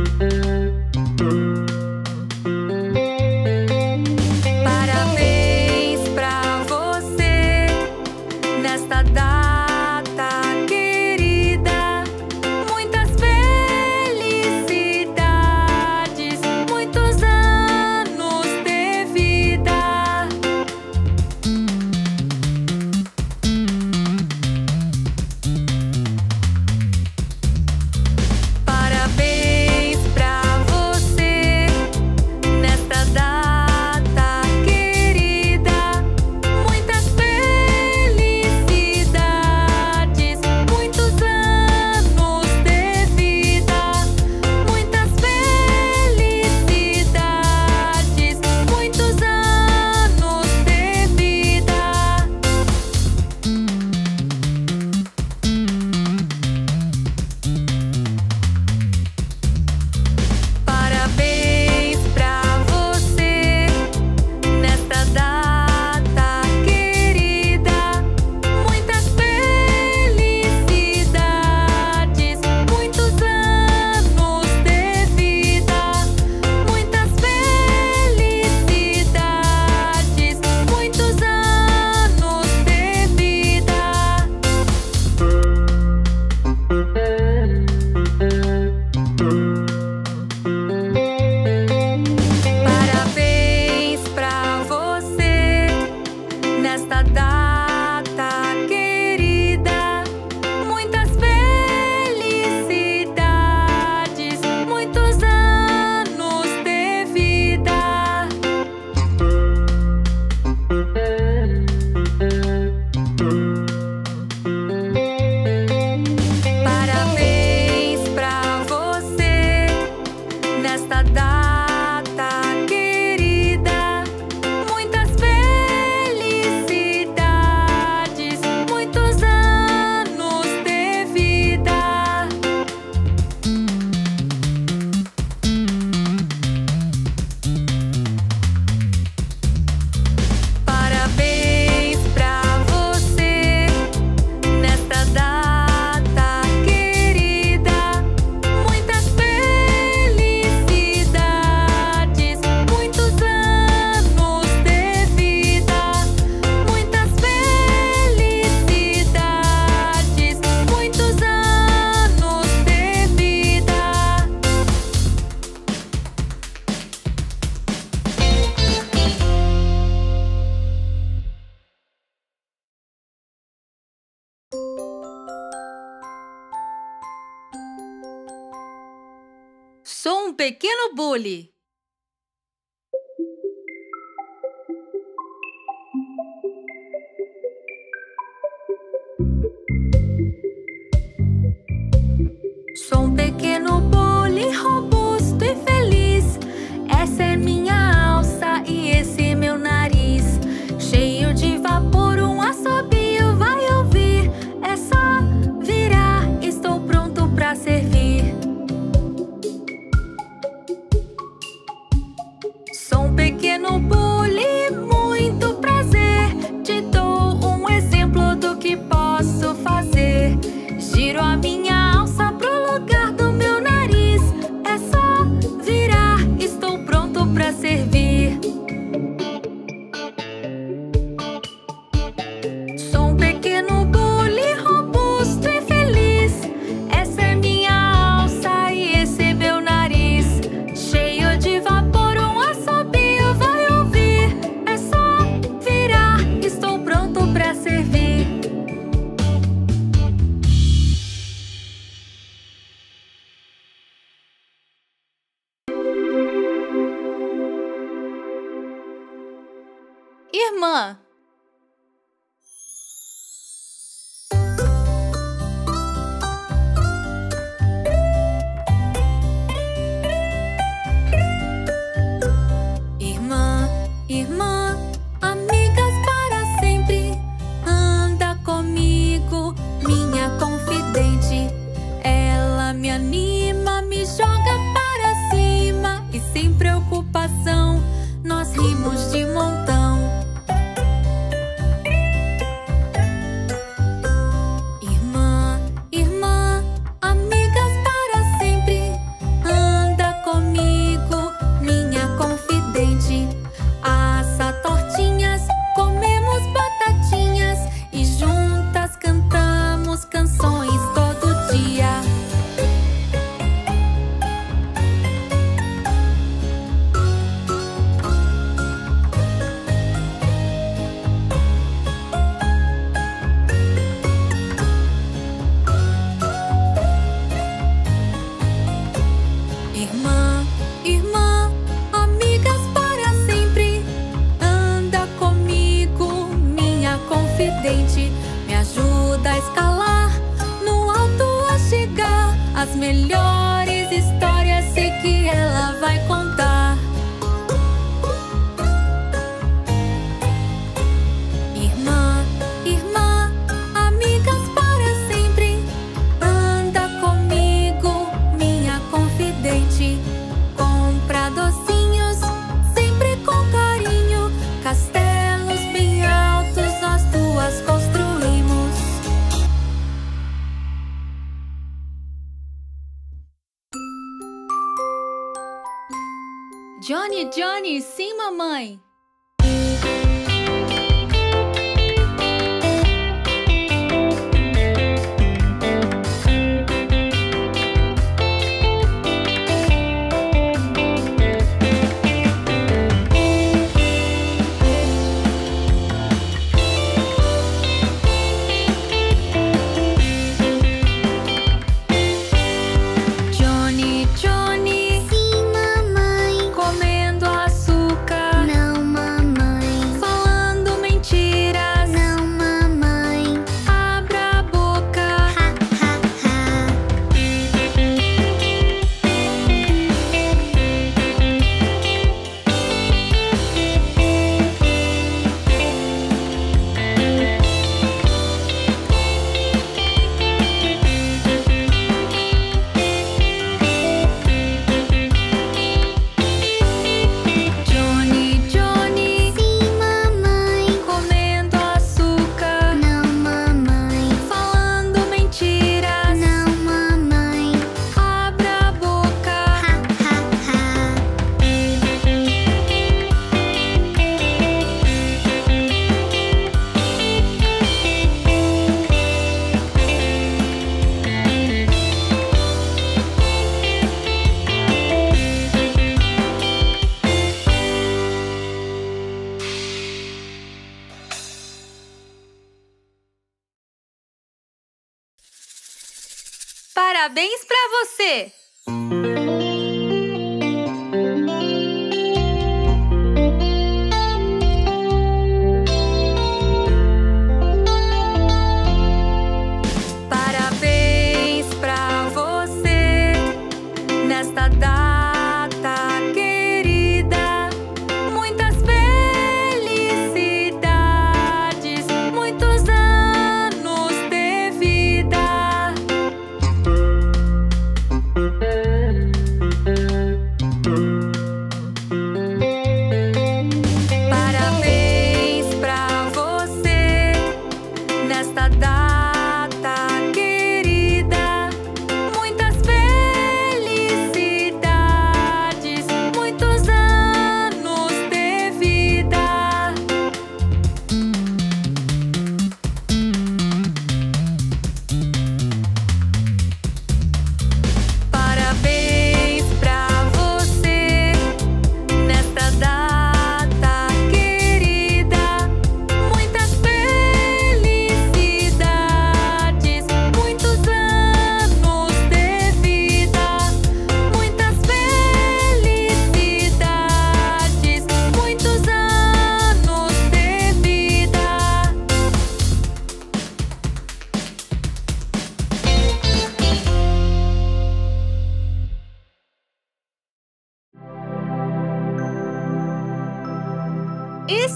Sou um pequeno bule. Sou um pequeno bule robusto e feliz. Essa é minha alça e esse é meu nariz. Cheio de vapor, um assobio vai ouvir. É só virar, estou pronto pra servir. Sou um pequeno bule, muito prazer. Te dou um exemplo do que posso fazer. Giro a minha alça pro lugar do meu nariz. É só virar, estou pronto pra servir. Sou um pequeno bule robusto e feliz. Essa é minha alça e esse é meu nariz. Cheio de vapor, um assobio vai ouvir. É só virar, estou pronto pra servir. Irmã. Irmã, irmã, amigas para sempre. Anda comigo, minha confidente. Ela me anima, me joga para cima. E sem preocupação, nós rimos de montão. Irmã, irmã, amigas para sempre. Anda comigo, minha confidente. Assa tortinhas, comemos batatinhas e juntas cantamos canções todo dia. Irmã, irmã, amigas para sempre. Anda comigo, minha confidente. Me ajuda a escalar, no alto a chegar. As melhores histórias sei que ela vai contar. Irmã, irmã, amigas para sempre. Anda comigo, minha confidente. Compra docinhos, sempre com carinho. Castelos bem altos nós duas construímos. Johnny, Johnny, sim, mamãe. Johnny, Johnny, Sim, mamãe. comendo açúcar, Não, mamãe. falando mentiras. Não, mamãe. Abra a boca. Ha, ha, ha. Johnny, Johnny, Sim, mamãe. comendo açúcar, Não, mamãe. falando mentiras. Não, mamãe. Abra a boca. Ha, ha, ha. Parabéns pra você!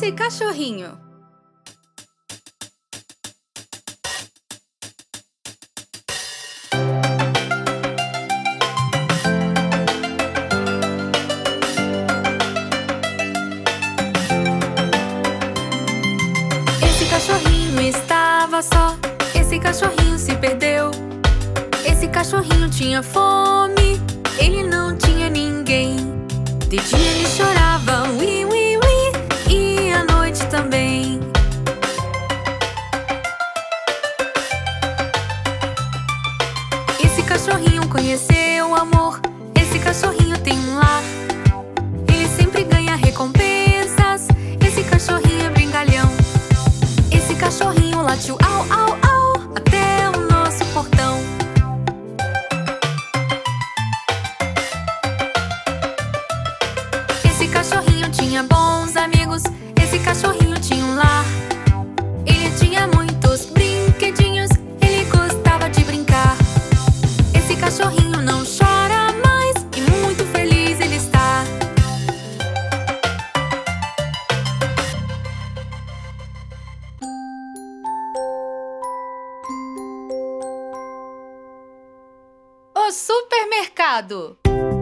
esse cachorrinho? Esse cachorrinho estava só. Esse cachorrinho se perdeu. Esse cachorrinho tinha fome. Ele não tinha ninguém. De dia ele chorava, ui, ui, ui, e à noite também. Esse cachorrinho conheceu o amor. Esse cachorrinho tem um lar. Ele sempre ganha recompensas. Esse cachorrinho é brincalhão. Esse cachorrinho latiu au, au, au, até o nosso portão. Esse cachorrinho tinha bons amigos. Esse cachorrinho tinha um lar. Ele tinha muitos brinquedinhos. Ele gostava de brincar. Esse cachorrinho não chora mais e muito feliz ele está. O supermercado.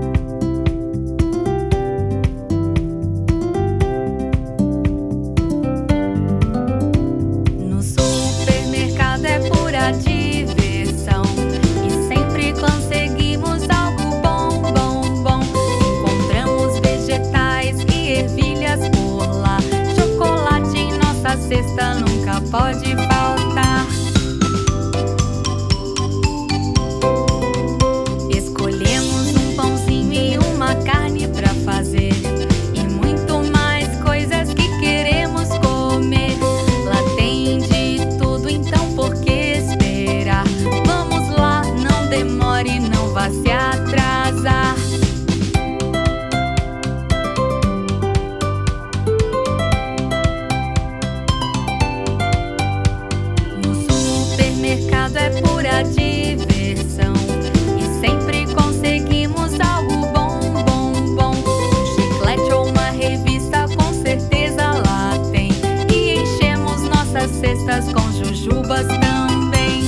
No supermercado é pura diversão e sempre conseguimos algo bom, bom, bom. Encontramos vegetais e ervilhas por lá. Chocolate em nossa cesta nunca pode faltar. Escolhemos um pãozinho e uma carne pra fazer e muito mais coisas que queremos comer. Lá tem de tudo, então por que esperar? Vamos lá, não demore, não vá se atrasar. No supermercado é pura diversão e sempre conseguimos algo bom, bom, bom. Um chiclete ou uma revista com certeza lá tem. E enchemos nossas cestas com jujubas também.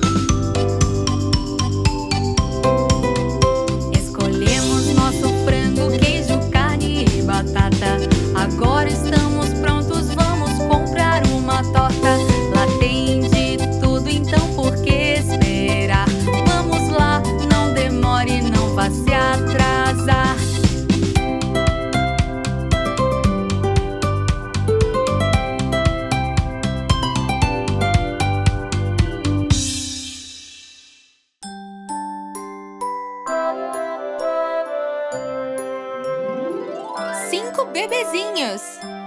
Escolhemos nosso frango, queijo, carne e batata. Agora estamos prontos, vamos comprar uma torta. Lá tem de tudo, então por que esperar? Vamos lá, não demore, não vá se atrasar. Cinco bebezinhos.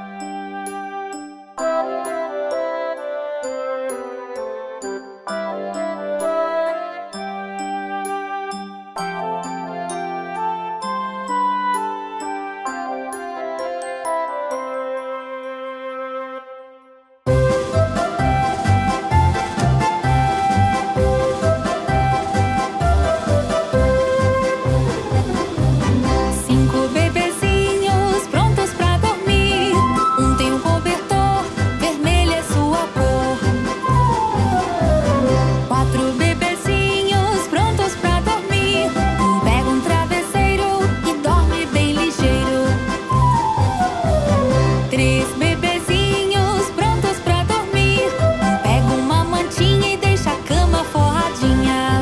Cinco bebezinhos prontos pra dormir. Um tem um cobertor, vermelho é sua cor. Quatro bebezinhos prontos pra dormir. Um pega um travesseiro e dorme bem ligeiro. Três bebezinhos prontos pra dormir. Um pega uma mantinha e deixa a cama forradinha.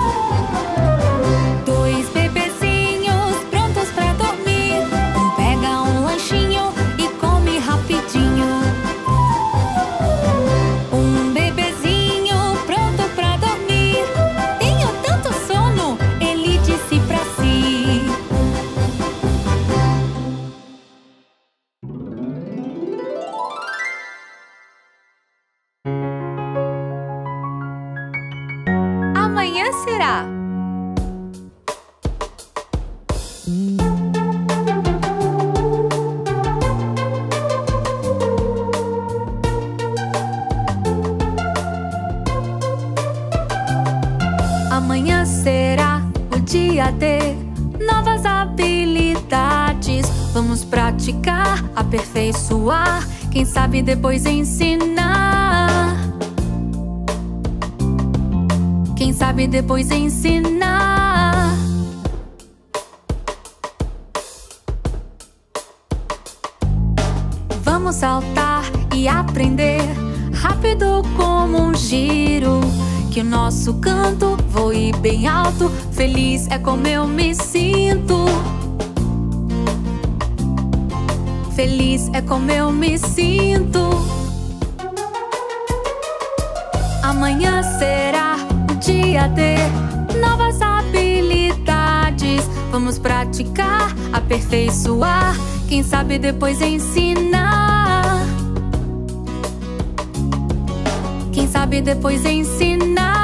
Dois bebezinhos prontos pra dormir. Um pega um lanchinho e come rapidinho. Um bebezinho pronto pra dormir. Tenho tanto sono, ele disse pra si. Amanhã será. Amanhã será o dia de novas habilidades. Vamos praticar, aperfeiçoar. quem sabe depois ensinar. Quem sabe depois ensinar. Vamos saltar e aprender rápido como um giro. Que o nosso canto voe bem alto. Feliz é como eu me sinto. Feliz é como eu me sinto. Amanhã será o dia de novas habilidades. Vamos praticar, aperfeiçoar. Quem sabe depois ensinar. Quem sabe depois ensinar.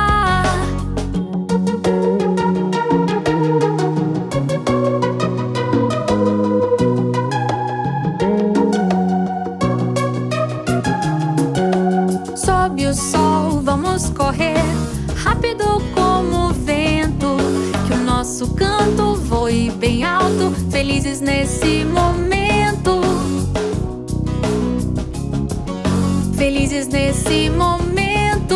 Sob o sol vamos correr rápido como o vento. Que o nosso canto voe bem alto. Felizes nesse momento. Felizes nesse momento.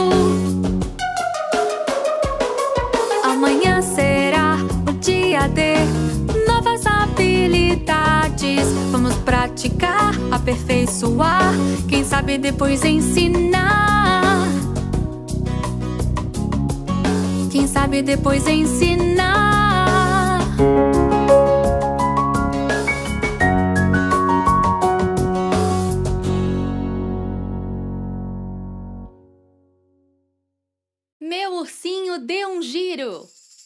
Amanhã será o dia de novas habilidades. Vamos praticar, aperfeiçoar. Quem sabe depois ensinar. Quem sabe depois ensinar. Meu ursinho deu um giro.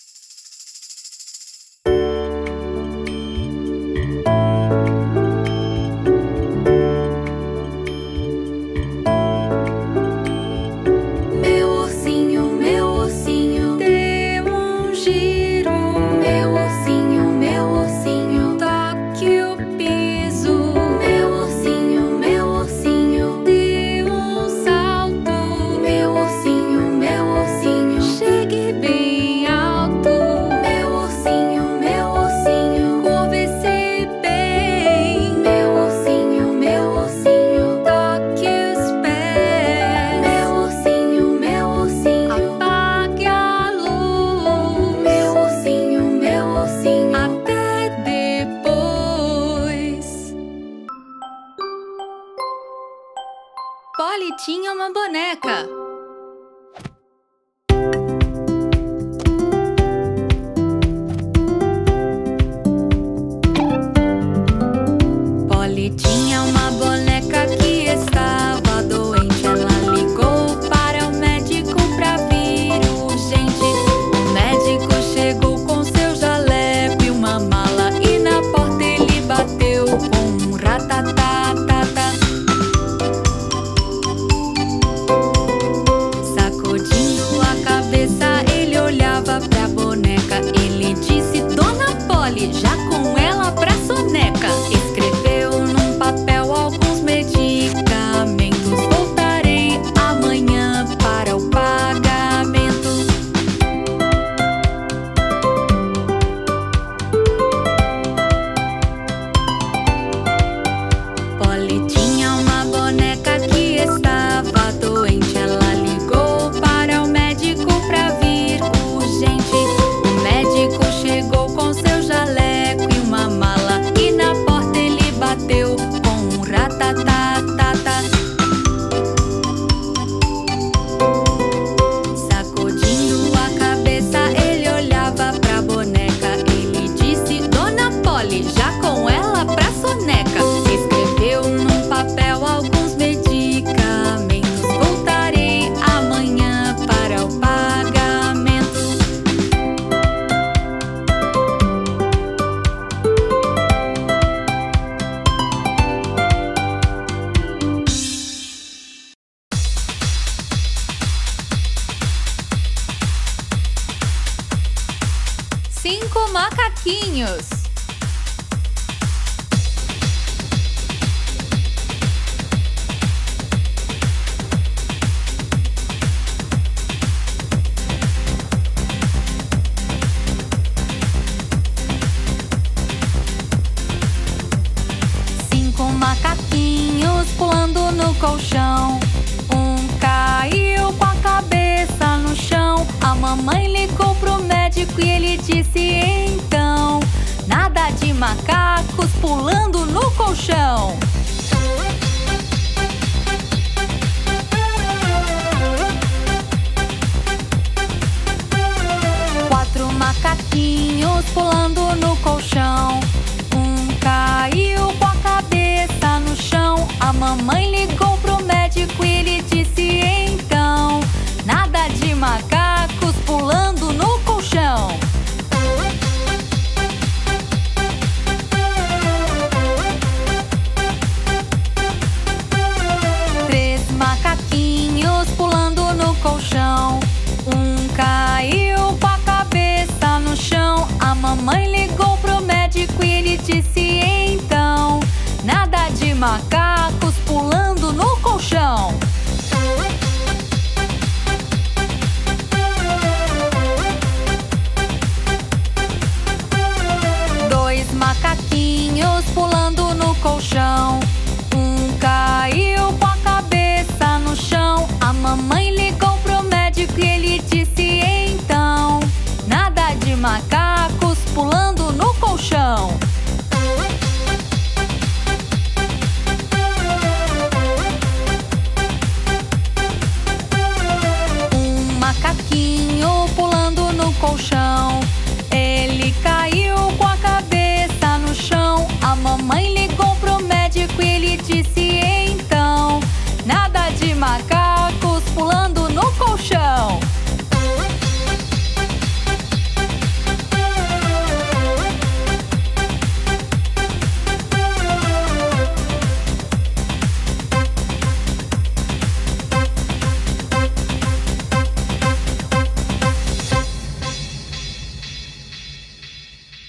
Meu ursinho, meu ursinho, deu um giro. Meu ursinho, meu ursinho, toque o piso. Meu ursinho, meu ursinho, deu um salto. Meu ursinho, meu ursinho, chegue bem alto. Meu ursinho, meu ursinho, curve-se bem. Meu ursinho, meu ursinho, toque os pés. Meu ursinho, meu ursinho, apague a luz. Meu ursinho, meu ursinho, até depois. Polly tinha uma boneca. Polly tinha uma boneca que estava doente. Ela ligou para o médico pra vir urgente. O médico chegou com seu jaleco e uma mala. E na porta ele bateu com um ratatatata. Sacudindo a cabeça, ele olhava pra boneca. Ele disse: Dona Polly, já com ela pra soneca. Escreveu num papel alguns medicamentos. Voltarei amanhã para o pagamento. Polly tinha uma boneca que estava doente. Ela ligou para o médico pra vir urgente. O médico chegou com seu jaleco e uma mala. E na porta ele bateu com um ratatatata. Sacudindo a cabeça, ele olhava pra boneca. Ele disse: Dona Polly, já com ela pra soneca. Escreveu num papel alguns medicamentos. Voltarei amanhã para o pagamento. Cinco macaquinhos. Cinco macaquinhos pulando colchão. Um caiu com a cabeça no chão. A mamãe ligou pro médico e ele disse então: nada de macacos pulando no colchão. Quatro macaquinhos pulando no colchão. Um caiu com a cabeça no chão. A mamãe ligou pro médico e ele disse então: nada de macacos pulando no colchão. Três macaquinhos pulando no colchão. Um caiu com a cabeça no chão. A mamãe ligou pro médico e ele disse então: nada de macacos pulando no colchão. Dois macaquinhos pulando no colchão. Um caiu com a cabeça no chão. A mamãe ligou pro médico e ele disse então: nada de macacos pulando no colchão. Um macaquinho pulando no colchão. Ele caiu com a cabeça no chão. A mamãe ligou pro médico e ele disse então: nada de macacos pulando no colchão.